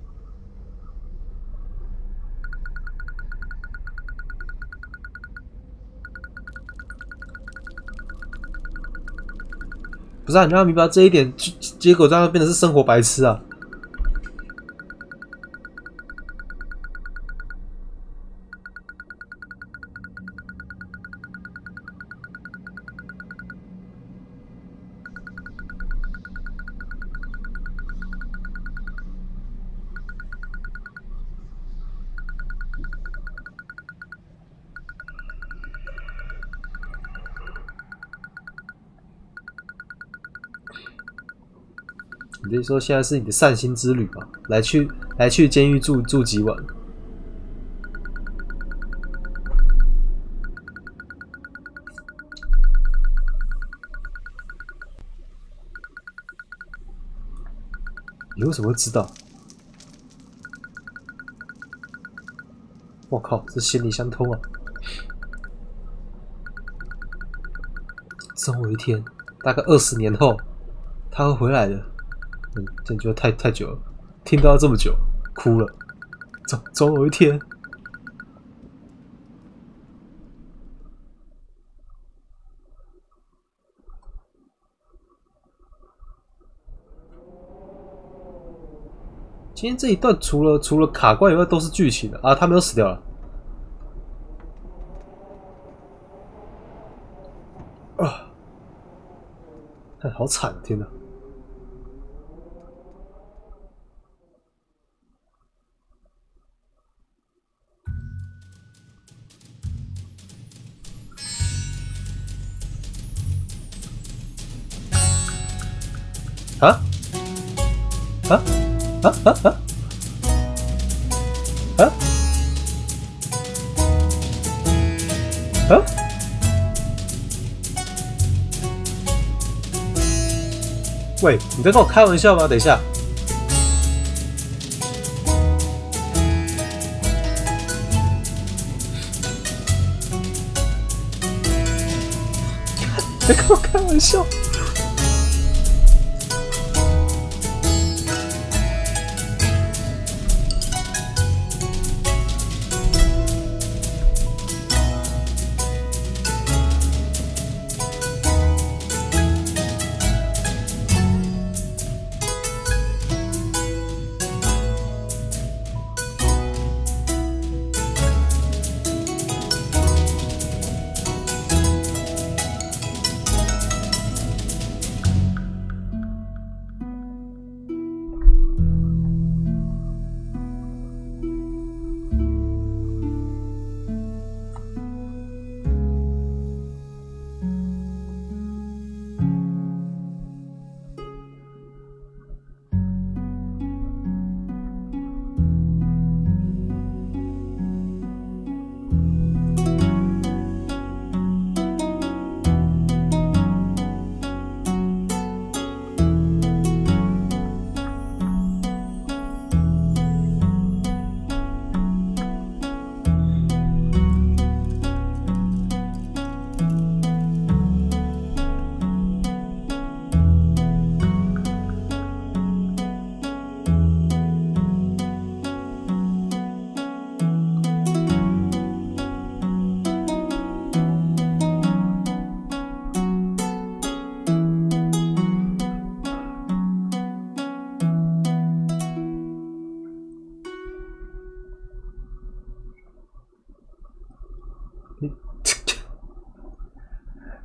不是啊，你让他明白这一点，结果让他变成是生活白痴啊！你是说现在是你的散心之旅吗？来去来去监狱住住几晚？你为什么会知道？我靠，这心理相通啊！总有一天，大概二十年后，他会回来的。嗯，这就太太久了，听到这么久，哭了。总总有一天，今天这一段除了除了卡关以外，都是剧情的啊，他们又死掉了。啊，哎，好惨啊！天哪！啊啊啊啊啊啊啊！喂，你在跟我开玩笑吗？等一下，你在跟我开玩笑？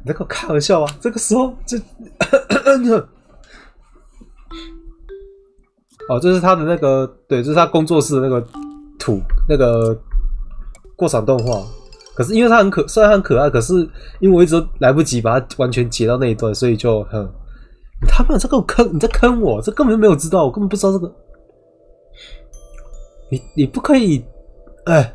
在跟我开玩笑啊？这个时候这，哦，这是他的那个，对，这是他工作室的那个图，那个过场动画。可是因为他很可，虽然他很可爱，可是因为我一直都来不及把它完全截到那一段，所以就哼，他们在跟我坑，你在坑我，这根本就没有知道，我根本不知道这个。你你不可以，哎。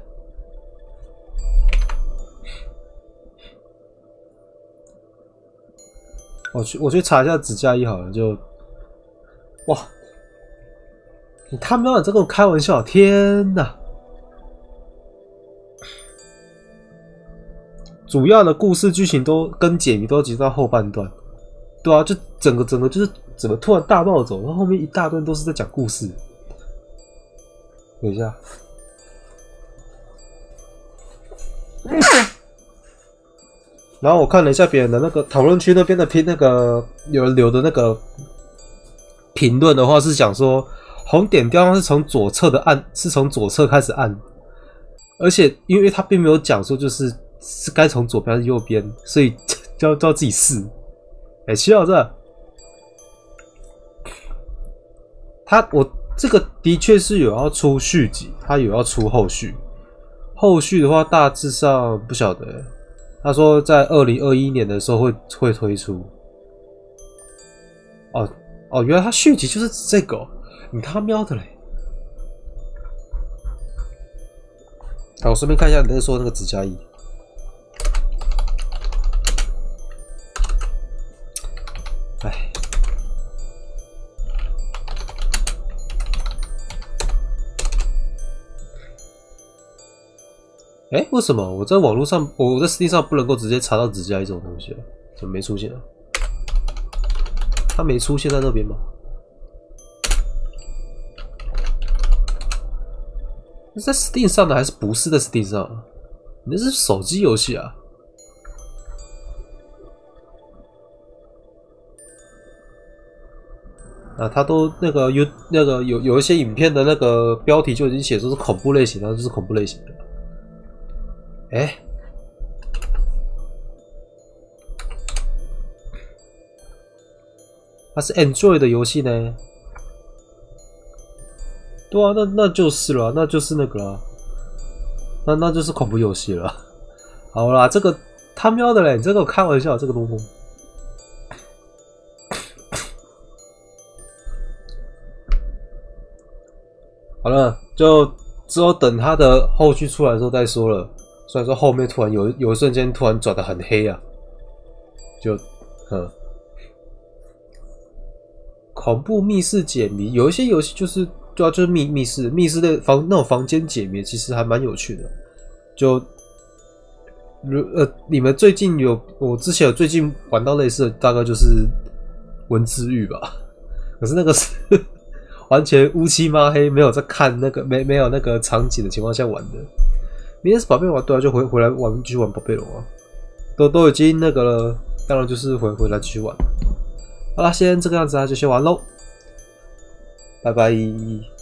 我去，我去查一下子加一好了，就，哇，你他妈的在跟我开玩笑！天哪！主要的故事剧情都跟解谜都集中到后半段，对啊，就整个整个就是怎么突然大暴走，然后后面一大段都是在讲故事。等一下。然后我看了一下别人的那个讨论区那边的评，那个有人留的那个评论的话是讲说，红点雕像是从左侧的按，是从左侧开始按，而且因为他并没有讲说就是是该从左边还是右边，所以就要就要自己试。哎，七号这，他我这个的确是有要出续集，他有要出后续，后续的话大致上不晓得。他说在二零二一年的时候会会推出。哦哦，原来他续集就是这个、哦，你他喵的嘞！好，我顺便看一下你在说那个子加一。哎，哎、欸，为什么我在网络上，我在 Steam 上不能够直接查到子加一这种东西啊？怎么没出现啊？它没出现在那边吗？是在 Steam 上的还是不是在 Steam 上啊？你那是手机游戏啊？啊，他都那个有那个有有一些影片的那个标题就已经写说是恐怖类型，然后就是恐怖类型的。哎、欸，它是 Android 的游戏呢？对啊，那那就是了，那就是那个啦，那那就是恐怖游戏了。好啦，这个他喵的嘞，你这个开玩笑，这个东东。好了，就之后等它的后续出来的时候再说了。虽然说后面突然有有一瞬间突然转得很黑啊，就，嗯，恐怖密室解谜，有一些游戏就是对啊，就是密密室密室的房那种房间解谜，其实还蛮有趣的。就，如呃，你们最近有我之前有最近玩到类似的，大概就是文字狱吧。可是那个是完全乌漆嘛黑，没有在看那个没没有那个场景的情况下玩的。明天是宝贝龙啊，对啊，就回回来玩继续玩宝贝龙啊，都都已经那个了，当然就是回回来继续玩。好啦，先这个样子啊，就先玩喽，拜拜。